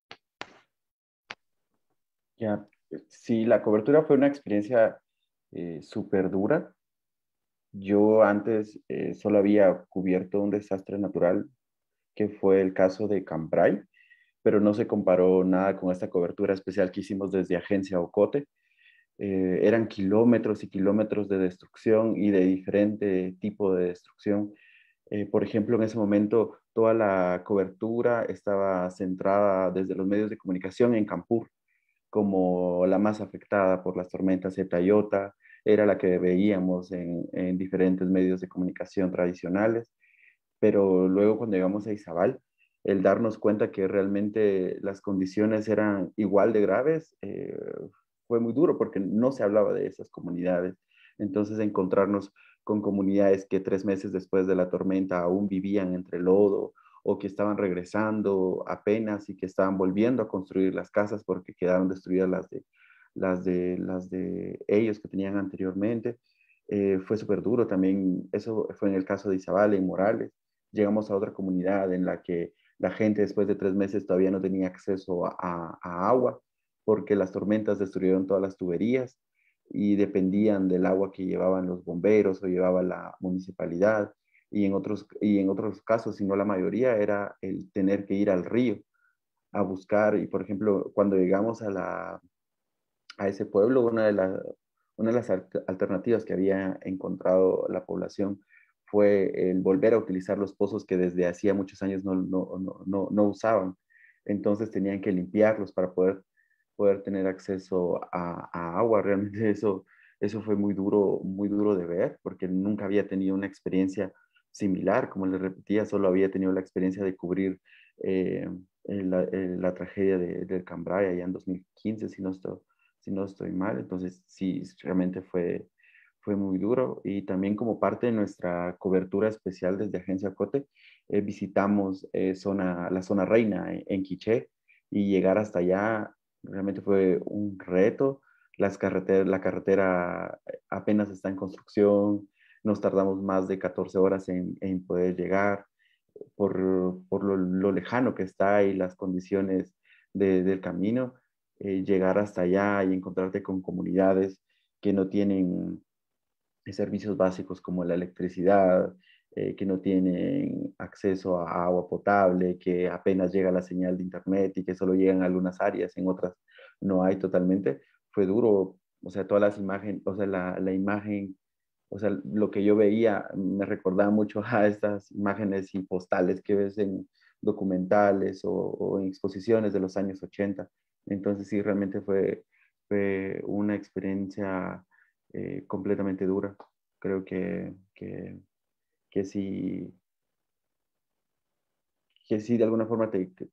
Ya, sí, la cobertura fue una experiencia súper dura. Yo antes solo había cubierto un desastre natural, que fue el caso de Cambrai, pero no se comparó nada con esta cobertura especial que hicimos desde Agencia Ocote. Eran kilómetros y kilómetros de destrucción y de diferente tipo de destrucción. Por ejemplo, en ese momento toda la cobertura estaba centrada desde los medios de comunicación en Campur, como la más afectada por las tormentas Eta y Iota, era la que veíamos en diferentes medios de comunicación tradicionales, pero luego cuando llegamos a Izabal, el darnos cuenta que realmente las condiciones eran igual de graves, fue muy duro porque no se hablaba de esas comunidades. Entonces encontrarnos con comunidades que 3 meses después de la tormenta aún vivían entre lodo o que estaban regresando apenas y que estaban volviendo a construir las casas porque quedaron destruidas las de ellos que tenían anteriormente. Fue súper duro también. Eso fue en el caso de Izabal, en Morales. Llegamos a otra comunidad en la que la gente después de 3 meses todavía no tenía acceso a agua porque las tormentas destruyeron todas las tuberías y dependían del agua que llevaban los bomberos o llevaba la municipalidad. Y en otros casos, si no la mayoría, era el tener que ir al río a buscar. Y por ejemplo, cuando llegamos a ese pueblo, una de las alternativas que había encontrado la población fue el volver a utilizar los pozos que desde hacía muchos años no usaban. Entonces tenían que limpiarlos para poder tener acceso a agua. Realmente eso fue muy duro de ver, porque nunca había tenido una experiencia similar. Como les repetía, solo había tenido la experiencia de cubrir la tragedia del Cambrai allá en 2015, si no estoy mal. Entonces, sí, realmente fue muy duro. Y también como parte de nuestra cobertura especial desde Agencia Cote, visitamos la zona Reina en Quiché, y llegar hasta allá realmente fue un reto. La carretera apenas está en construcción, nos tardamos más de 14 horas en poder llegar por lo lejano que está y las condiciones del camino. Llegar hasta allá y encontrarte con comunidades que no tienen servicios básicos como la electricidad, que no tienen acceso a agua potable, que apenas llega la señal de internet y que solo llegan a algunas áreas, en otras no hay totalmente. Fue duro. O sea, todas las imágenes, o sea, la imagen, o sea, lo que yo veía me recordaba mucho a estas imágenes y postales que ves en documentales o en exposiciones de los años 80. Entonces sí, realmente fue una experiencia completamente dura. Creo sí, que sí de alguna forma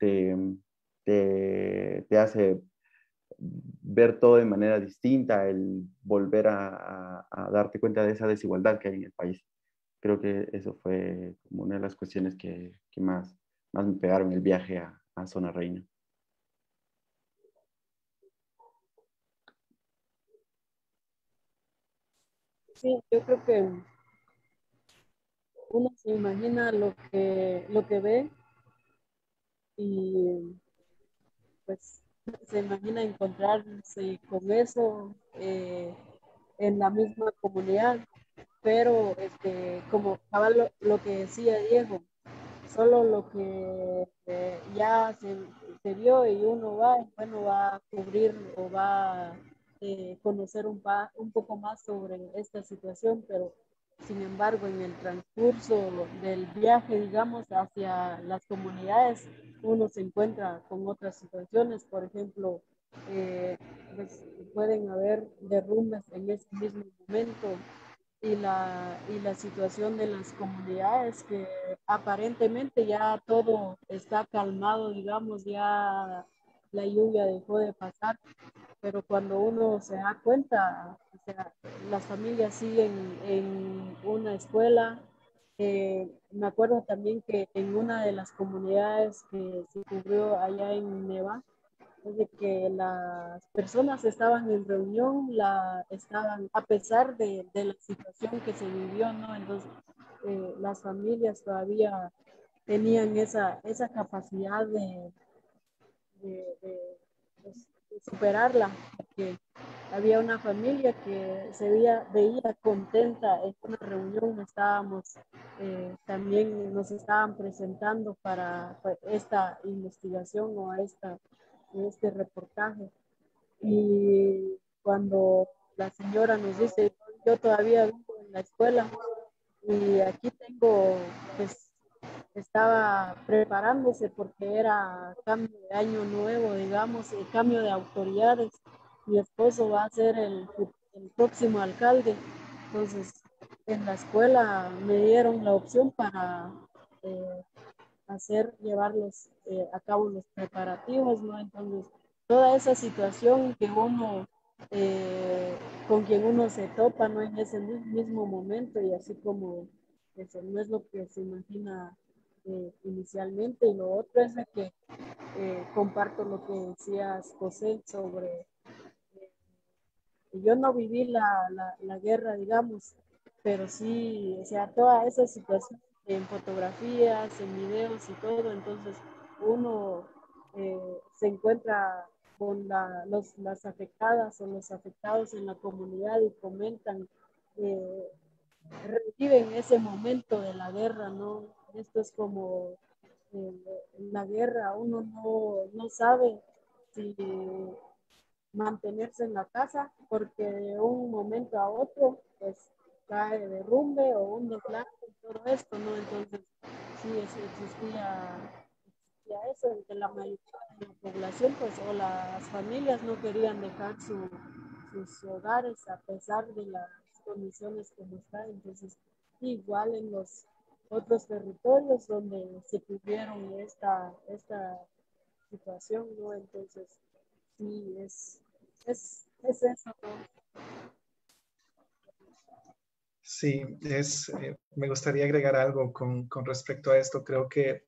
te hace ver todo de manera distinta, el volver a darte cuenta de esa desigualdad que hay en el país. Creo que eso fue como una de las cuestiones que más me pegaron el viaje a Zona Reina. Sí, yo creo que uno se imagina lo que ve y pues se imagina encontrarse con eso en la misma comunidad, pero como cabal lo que decía Diego, solo lo que ya se vio y uno va a cubrir o va a conocer un poco más sobre esta situación, pero sin embargo en el transcurso del viaje, digamos, hacia las comunidades, uno se encuentra con otras situaciones. Por ejemplo, pues, pueden haber derrumbes en ese mismo momento, y la situación de las comunidades, que aparentemente ya todo está calmado, digamos, ya la lluvia dejó de pasar, pero cuando uno se da cuenta, o sea, las familias siguen en una escuela, Me acuerdo también que en una de las comunidades que se cubrió allá en Neva, es de que las personas estaban en reunión, estaban, a pesar de la situación que se vivió, ¿no? Entonces, las familias todavía tenían esa capacidad de superarla, porque había una familia que se veía contenta en una reunión, también nos estaban presentando para esta investigación o este reportaje. Y cuando la señora nos dice, yo todavía vivo en la escuela y aquí tengo, pues, estaba preparándose porque era cambio de año nuevo, digamos, el cambio de autoridades. Mi esposo va a ser el próximo alcalde. Entonces, en la escuela me dieron la opción para eh, llevarlos a cabo los preparativos, ¿no? Entonces, toda esa situación que con quien uno se topa, ¿no? En ese mismo momento, y así como eso no es lo que se imagina inicialmente. Y lo otro es de que comparto lo que decías, José, sobre yo no viví la guerra, digamos, pero sí, o sea, toda esa situación en fotografías, en videos y todo, entonces uno se encuentra con las afectadas o los afectados en la comunidad y comentan, reviven ese momento de la guerra, ¿no? Esto es como la guerra, uno no sabe si mantenerse en la casa porque de un momento a otro pues cae derrumbe o un desastre y todo esto, ¿no? Entonces sí existía eso, de que la mayoría de la población pues o las familias no querían dejar sus hogares a pesar de las condiciones como están. Entonces igual en los otros territorios donde se tuvieron esta situación, ¿no? Entonces sí, es eso, ¿no? Sí, me gustaría agregar algo con respecto a esto. Creo que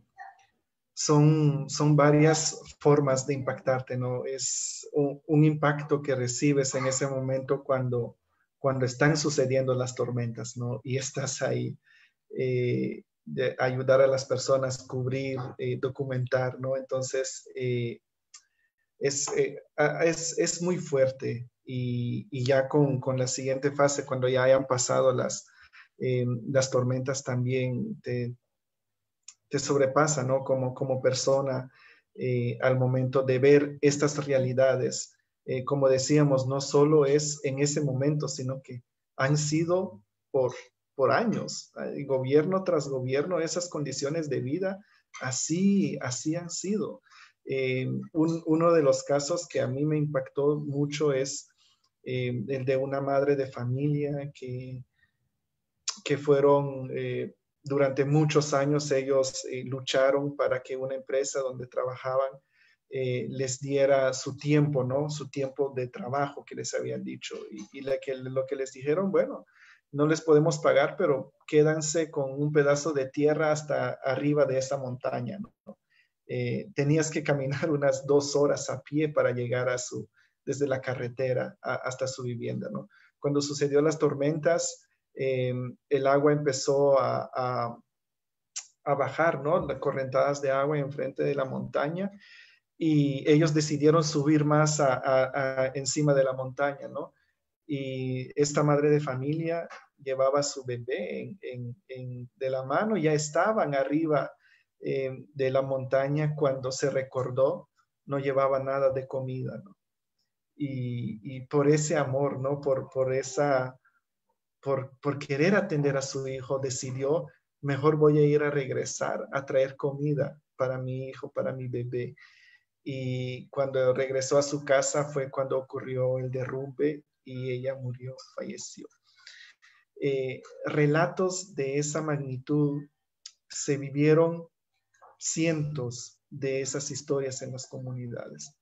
son varias formas de impactarte, ¿no? Es un impacto que recibes en ese momento cuando están sucediendo las tormentas, ¿no? Y estás ahí, de ayudar a las personas, cubrir, documentar, ¿no? Entonces, es muy fuerte y ya con la siguiente fase, cuando ya hayan pasado las tormentas, también te sobrepasa, ¿no? Como persona, al momento de ver estas realidades. Como decíamos, no solo es en ese momento, sino que han sido por años, gobierno tras gobierno, esas condiciones de vida, así han sido. Uno de los casos que a mí me impactó mucho es el de una madre de familia que fueron, durante muchos años ellos lucharon para que una empresa donde trabajaban les diera su tiempo, ¿no? Su tiempo de trabajo que les habían dicho. Y lo que les dijeron, bueno, no les podemos pagar, pero quédanse con un pedazo de tierra hasta arriba de esa montaña, ¿no? Tenías que caminar unas 2 horas a pie para llegar desde la carretera hasta su vivienda, ¿no? Cuando sucedió las tormentas, el agua empezó a bajar, ¿no? Las correntadas de agua enfrente de la montaña y ellos decidieron subir más encima de la montaña, ¿no? Y esta madre de familia llevaba a su bebé de la mano, ya estaban arriba de la montaña cuando se recordó, no llevaba nada de comida, ¿no? Y por ese amor, ¿no? Por querer atender a su hijo, decidió, mejor voy a ir a regresar a traer comida para mi hijo, para mi bebé. Y cuando regresó a su casa fue cuando ocurrió el derrumbe y ella murió, falleció. Relatos de esa magnitud se vivieron cientos de esas historias en las comunidades.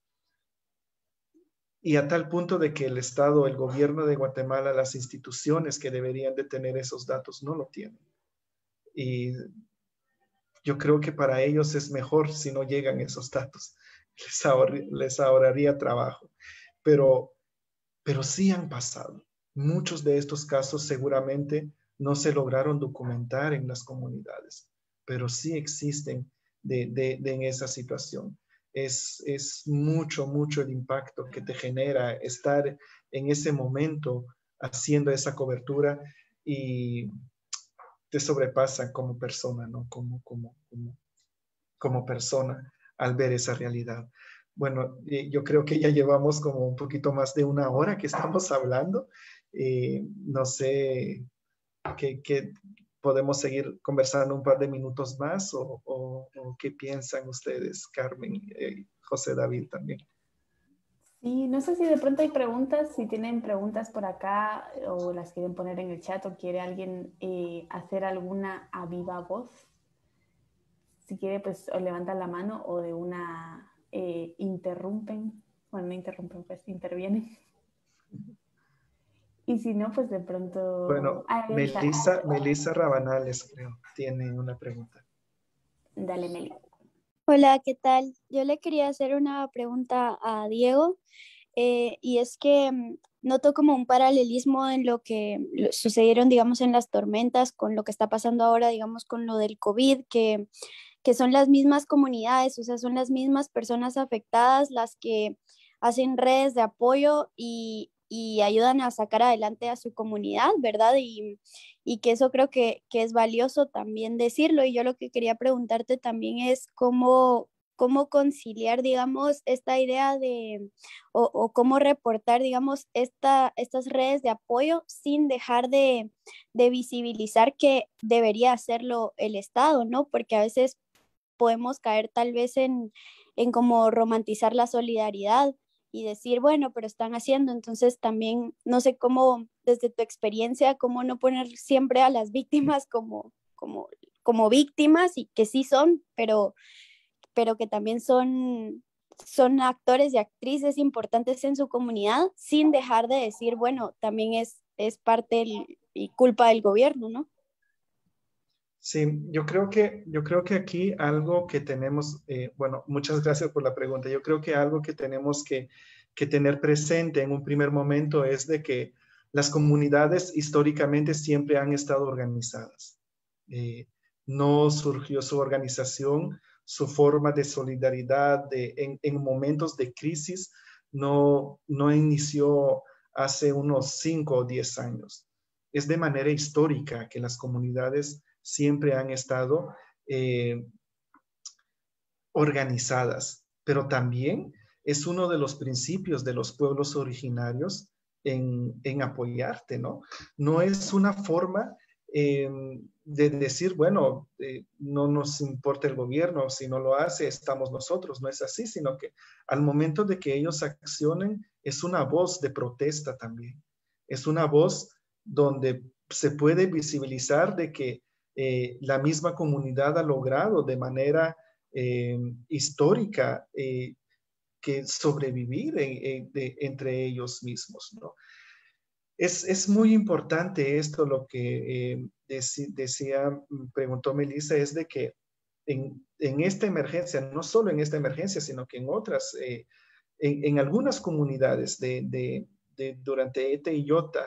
Y a tal punto de que el Estado, el gobierno de Guatemala, las instituciones que deberían de tener esos datos no lo tienen. Y yo creo que para ellos es mejor si no llegan esos datos. Les ahorraría trabajo. Pero sí han pasado. Muchos de estos casos seguramente no se lograron documentar en las comunidades, pero sí existen en esa situación. Es mucho, mucho el impacto que te genera estar en ese momento haciendo esa cobertura y te sobrepasa como persona, ¿no? Como persona al ver esa realidad. Bueno, yo creo que ya llevamos como un poquito más de una hora que estamos hablando. No sé que podemos seguir conversando un par de minutos más o qué piensan ustedes, Carmen, José David también. Sí, no sé si de pronto hay preguntas, si tienen preguntas por acá o las quieren poner en el chat o quiere alguien hacer alguna a viva voz. Si quiere, pues o levantan la mano o de una interrumpen. Bueno, no interrumpen, pues intervienen. Y si no, pues de pronto... Bueno, Melissa Rabanales, creo, tiene una pregunta. Dale, Meli. Hola, ¿qué tal? Yo le quería hacer una pregunta a Diego y es que noto como un paralelismo en lo que sucedieron, digamos, en las tormentas con lo que está pasando ahora, digamos, con lo del COVID, que son las mismas comunidades, o sea, son las mismas personas afectadas las que hacen redes de apoyo y ayudan a sacar adelante a su comunidad, ¿verdad? Y que eso creo que es valioso también decirlo. Y yo lo que quería preguntarte también es cómo conciliar, digamos, esta idea de, o cómo reportar, digamos, estas redes de apoyo sin dejar de visibilizar que debería hacerlo el Estado, ¿no? Porque a veces podemos caer tal vez en como romantizar la solidaridad y decir, bueno, pero están haciendo, entonces también, no sé cómo, desde tu experiencia, cómo no poner siempre a las víctimas como víctimas y que sí son, pero que también son actores y actrices importantes en su comunidad, sin dejar de decir, bueno, también es parte y culpa del gobierno, ¿no? Sí, yo creo que aquí algo que tenemos, bueno, muchas gracias por la pregunta. Yo creo que algo que tenemos que tener presente en un primer momento es de que las comunidades históricamente siempre han estado organizadas. No surgió su organización, su forma de solidaridad en momentos de crisis no inició hace unos 5 o 10 años. Es de manera histórica que las comunidades siempre han estado organizadas, pero también es uno de los principios de los pueblos originarios en apoyarte, ¿no? No es una forma de decir, bueno, no nos importa el gobierno, si no lo hace, estamos nosotros, no es así, sino que al momento de que ellos accionen, es una voz de protesta también, es una voz donde se puede visibilizar de que la misma comunidad ha logrado de manera histórica que sobrevivir entre ellos mismos, ¿no? Es muy importante esto, lo que preguntó Melissa, es de que en esta emergencia, no solo en esta emergencia, sino que en otras, en algunas comunidades durante Eta y Iota,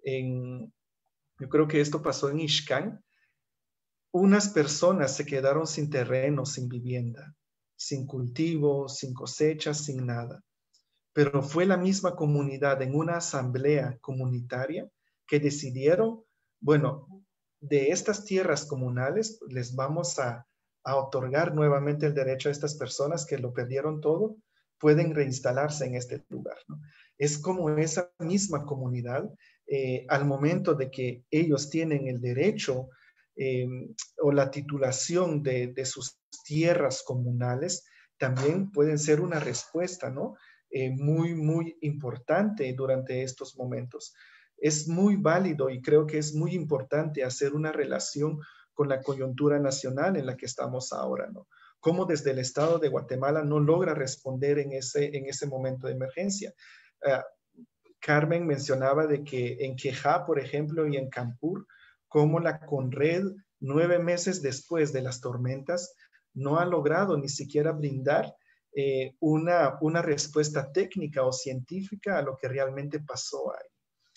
yo creo que esto pasó en Ixcán, unas personas se quedaron sin terreno, sin vivienda, sin cultivo, sin cosecha, sin nada. Pero fue la misma comunidad en una asamblea comunitaria que decidieron, bueno, de estas tierras comunales les vamos a otorgar nuevamente el derecho a estas personas que lo perdieron todo, pueden reinstalarse en este lugar, ¿no? Es como esa misma comunidad, al momento de que ellos tienen el derecho o la titulación de sus tierras comunales, también pueden ser una respuesta, ¿no? Muy, muy importante durante estos momentos. Es muy válido y creo que es muy importante hacer una relación con la coyuntura nacional en la que estamos ahora, ¿no? Cómo desde el Estado de Guatemala no logra responder en ese momento de emergencia. Carmen mencionaba de que en Quejá, por ejemplo, y en Campur, cómo la CONRED 9 meses después de las tormentas, no ha logrado ni siquiera brindar una respuesta técnica o científica a lo que realmente pasó ahí.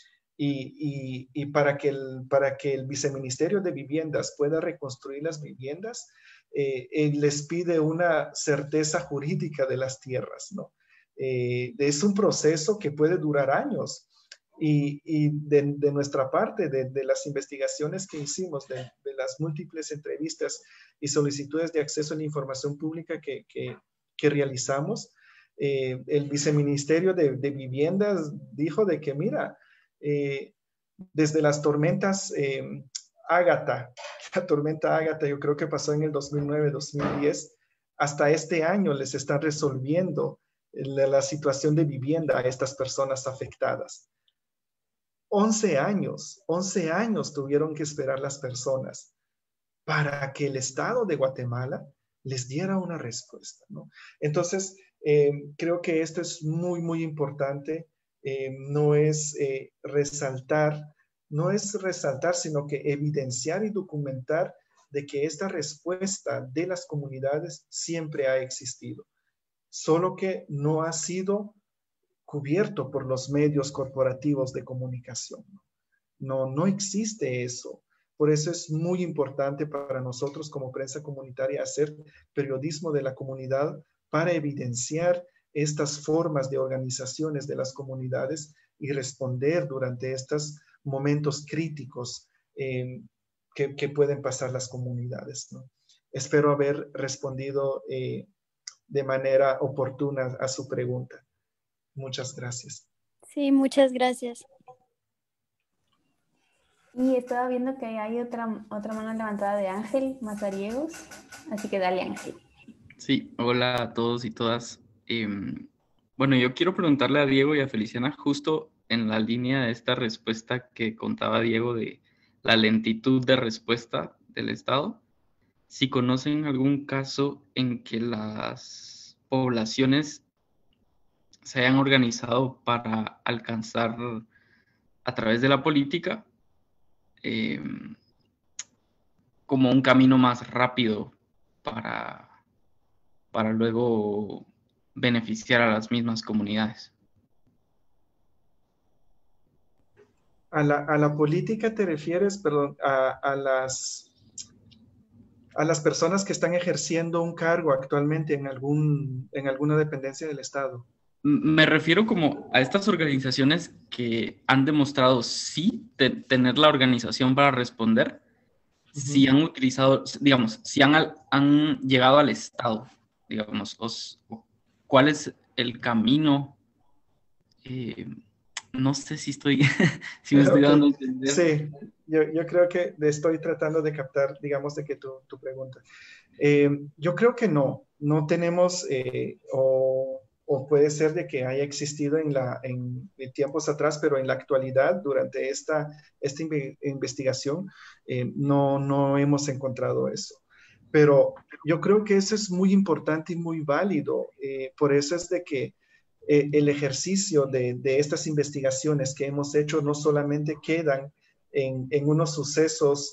Y para que el Viceministerio de Viviendas pueda reconstruir las viviendas, les pide una certeza jurídica de las tierras, ¿no? Es un proceso que puede durar años. Y de nuestra parte, de las investigaciones que hicimos, de las múltiples entrevistas y solicitudes de acceso a la información pública que realizamos, el Viceministerio de Viviendas dijo de que, mira, desde las tormentas Ágata, la tormenta Ágata yo creo que pasó en el 2009-2010, hasta este año les están resolviendo la situación de vivienda a estas personas afectadas. 11 años tuvieron que esperar las personas para que el Estado de Guatemala les diera una respuesta, ¿no? Entonces, creo que esto es muy, muy importante. No es resaltar, sino que evidenciar y documentar de que esta respuesta de las comunidades siempre ha existido, solo que no ha sido cubierto por los medios corporativos de comunicación. No existe eso. Por eso es muy importante para nosotros como prensa comunitaria hacer periodismo de la comunidad para evidenciar estas formas de organizaciones de las comunidades y responder durante estos momentos críticos que pueden pasar las comunidades, ¿no? Espero haber respondido de manera oportuna a su pregunta. Muchas gracias. Sí, muchas gracias. Y estaba viendo que hay otra mano levantada de Ángel Mazariegos, así que dale, Ángel. Sí, hola a todos y todas. Bueno, yo quiero preguntarle a Diego y a Feliciana, justo en la línea de esta respuesta que contaba Diego de la lentitud de respuesta del Estado, si conocen algún caso en que las poblaciones se hayan organizado para alcanzar a través de la política como un camino más rápido para luego beneficiar a las mismas comunidades. ¿A la política te refieres, perdón, a las personas que están ejerciendo un cargo actualmente en alguna dependencia del Estado? Me refiero como a estas organizaciones que han demostrado sí tener la organización para responder, si han utilizado, digamos, si han llegado al Estado, digamos, cuál es el camino. No sé si si me estoy dando a entender. Sí, yo creo que estoy tratando de captar, digamos, de que tu pregunta. Yo creo que no tenemos, o puede ser de que haya existido en tiempos atrás, pero en la actualidad, durante esta investigación, no hemos encontrado eso. Pero yo creo que eso es muy importante y muy válido. Por eso es de que el ejercicio de estas investigaciones que hemos hecho no solamente quedan en unos sucesos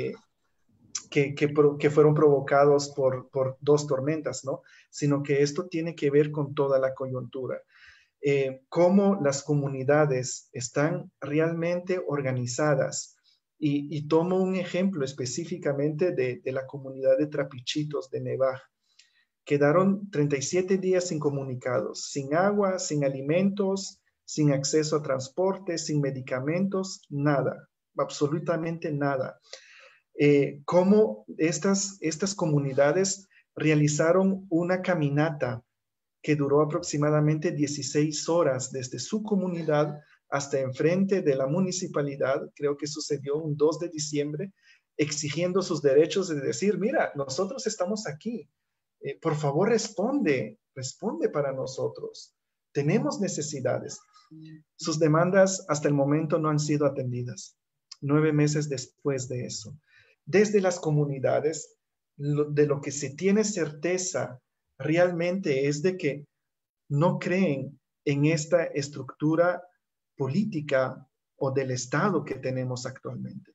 que fueron provocados por 2 tormentas, ¿no? Sino que esto tiene que ver con toda la coyuntura. Cómo las comunidades están realmente organizadas. Y tomo un ejemplo específicamente de la comunidad de Trapichitos de Nevaj. Quedaron 37 días incomunicados, sin agua, sin alimentos, sin acceso a transporte, sin medicamentos, nada, absolutamente nada. Cómo estas comunidades realizaron una caminata que duró aproximadamente 16 horas desde su comunidad hasta enfrente de la municipalidad, creo que sucedió un 2 de diciembre, exigiendo sus derechos de decir, mira, nosotros estamos aquí. Por favor, responde para nosotros. Tenemos necesidades. Sus demandas hasta el momento no han sido atendidas. 9 meses después de eso. Desde las comunidades, de lo que se tiene certeza realmente es de que no creen en esta estructura política o del Estado que tenemos actualmente.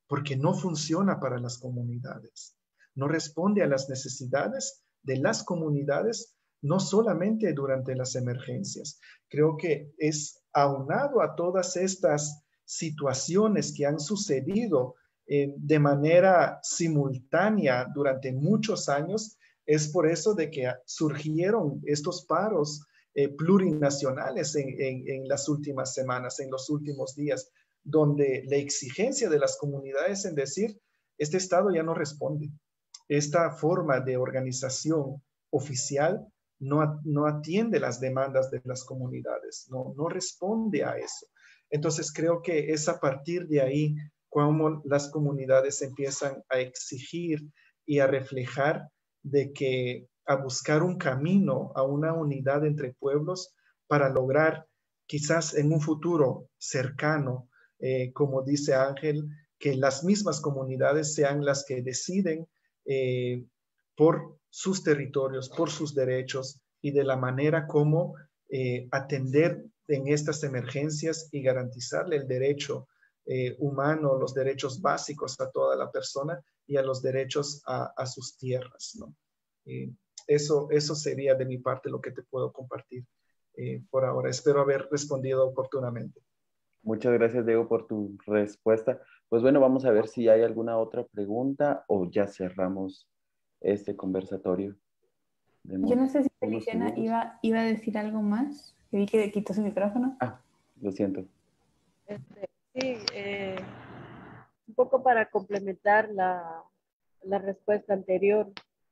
porque no funciona para las comunidades. No responde a las necesidades de las comunidades, no solamente durante las emergencias. Creo que es aunado a todas estas situaciones que han sucedido de manera simultánea durante muchos años, es por eso de que surgieron estos paros plurinacionales en las últimas semanas, en los últimos días, donde la exigencia de las comunidades en decir, este Estado ya no responde. Esta forma de organización oficial no atiende las demandas de las comunidades, no responde a eso. Entonces creo que es a partir de ahí como las comunidades empiezan a exigir y a reflejar de que a buscar un camino, a una unidad entre pueblos para lograr quizás en un futuro cercano, como dice Ángel, que las mismas comunidades sean las que deciden por sus territorios, por sus derechos y de la manera como atender en estas emergencias y garantizarle el derecho humano, los derechos básicos a toda la persona y a los derechos a sus tierras, ¿no? Eso sería de mi parte lo que te puedo compartir por ahora. Espero haber respondido oportunamente. Muchas gracias, Diego, por tu respuesta. Pues bueno, vamos a ver si hay alguna otra pregunta o ya cerramos este conversatorio. Yo no sé si Feliciana iba a decir algo más, que vi que quitó su micrófono. Ah, lo siento. Sí, un poco para complementar la respuesta anterior.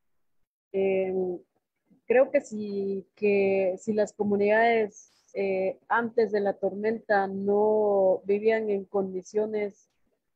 Creo que si las comunidades antes de la tormenta no vivían en condiciones,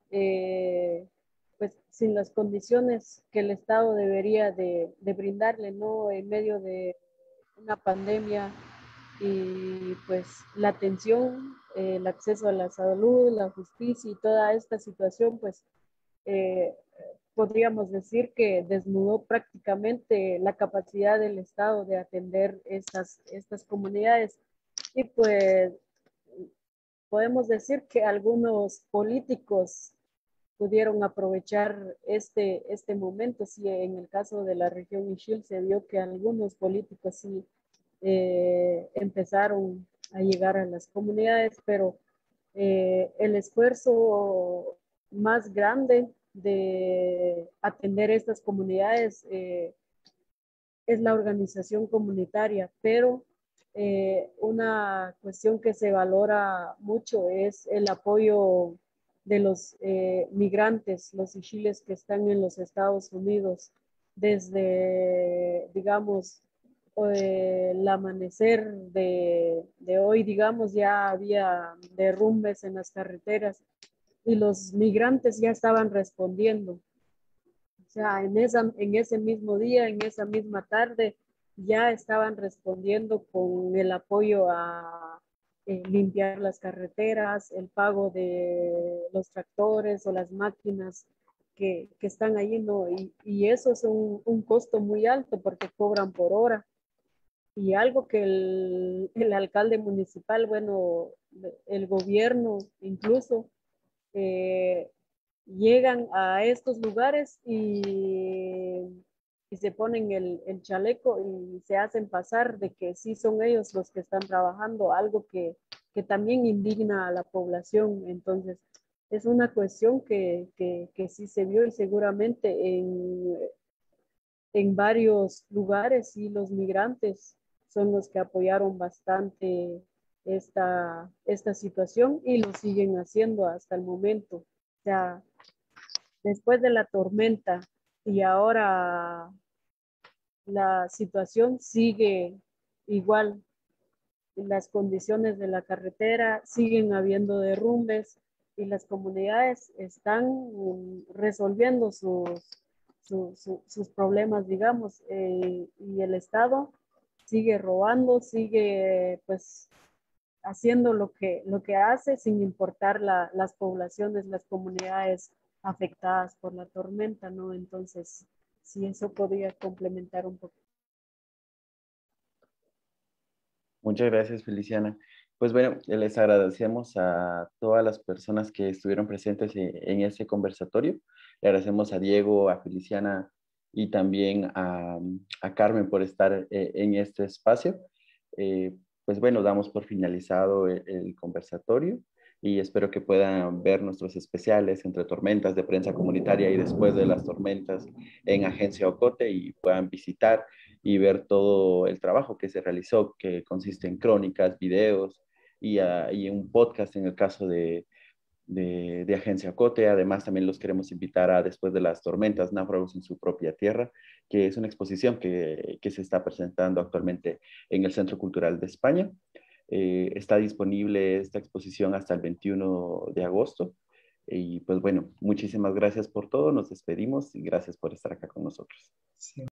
pues sin las condiciones que el Estado debería de brindarle, ¿no? En medio de una pandemia y pues la atención, el acceso a la salud, la justicia y toda esta situación, pues podríamos decir que desnudó prácticamente la capacidad del Estado de atender estas comunidades. Y pues podemos decir que algunos políticos pudieron aprovechar este momento. Sí, en el caso de la región Ixil se vio que algunos políticos sí empezaron a llegar a las comunidades, pero el esfuerzo más grande de atender estas comunidades es la organización comunitaria, pero una cuestión que se valora mucho es el apoyo de los migrantes, los ixiles que están en los Estados Unidos. Desde, digamos, el amanecer de hoy, digamos, ya había derrumbes en las carreteras y los migrantes ya estaban respondiendo. O sea, en ese mismo día, en esa misma tarde, ya estaban respondiendo con el apoyo a limpiar las carreteras, el pago de los tractores o las máquinas que están ahí, ¿no? Y eso es un costo muy alto porque cobran por hora. Y algo que el alcalde municipal, bueno, el gobierno incluso, llegan a estos lugares y se ponen el chaleco y se hacen pasar de que sí son ellos los que están trabajando, algo que también indigna a la población. Entonces, es una cuestión que sí se vio y seguramente en varios lugares sí los migrantes son los que apoyaron bastante esta situación y lo siguen haciendo hasta el momento. O sea, después de la tormenta y ahora la situación sigue igual. Las condiciones de la carretera siguen habiendo derrumbes y las comunidades están resolviendo sus problemas, digamos, y el Estado sigue robando, sigue pues haciendo lo que hace sin importar las poblaciones, las comunidades afectadas por la tormenta, ¿no? Entonces, sí, eso podría complementar un poco. Muchas gracias, Feliciana. Pues bueno, les agradecemos a todas las personas que estuvieron presentes en ese conversatorio. Le agradecemos a Diego, a Feliciana y también a Carmen por estar en este espacio. Pues bueno, damos por finalizado el conversatorio y espero que puedan ver nuestros especiales entre tormentas de prensa comunitaria y después de las tormentas en Agencia Ocote y puedan visitar y ver todo el trabajo que se realizó, que consiste en crónicas, videos y un podcast en el caso de Agencia Ocote. Además, también los queremos invitar a Después de las tormentas, náufragos en su propia tierra, que es una exposición que se está presentando actualmente en el Centro Cultural de España. Está disponible esta exposición hasta el 21 de agosto. Y pues bueno, muchísimas gracias por todo. Nos despedimos y gracias por estar acá con nosotros. Sí.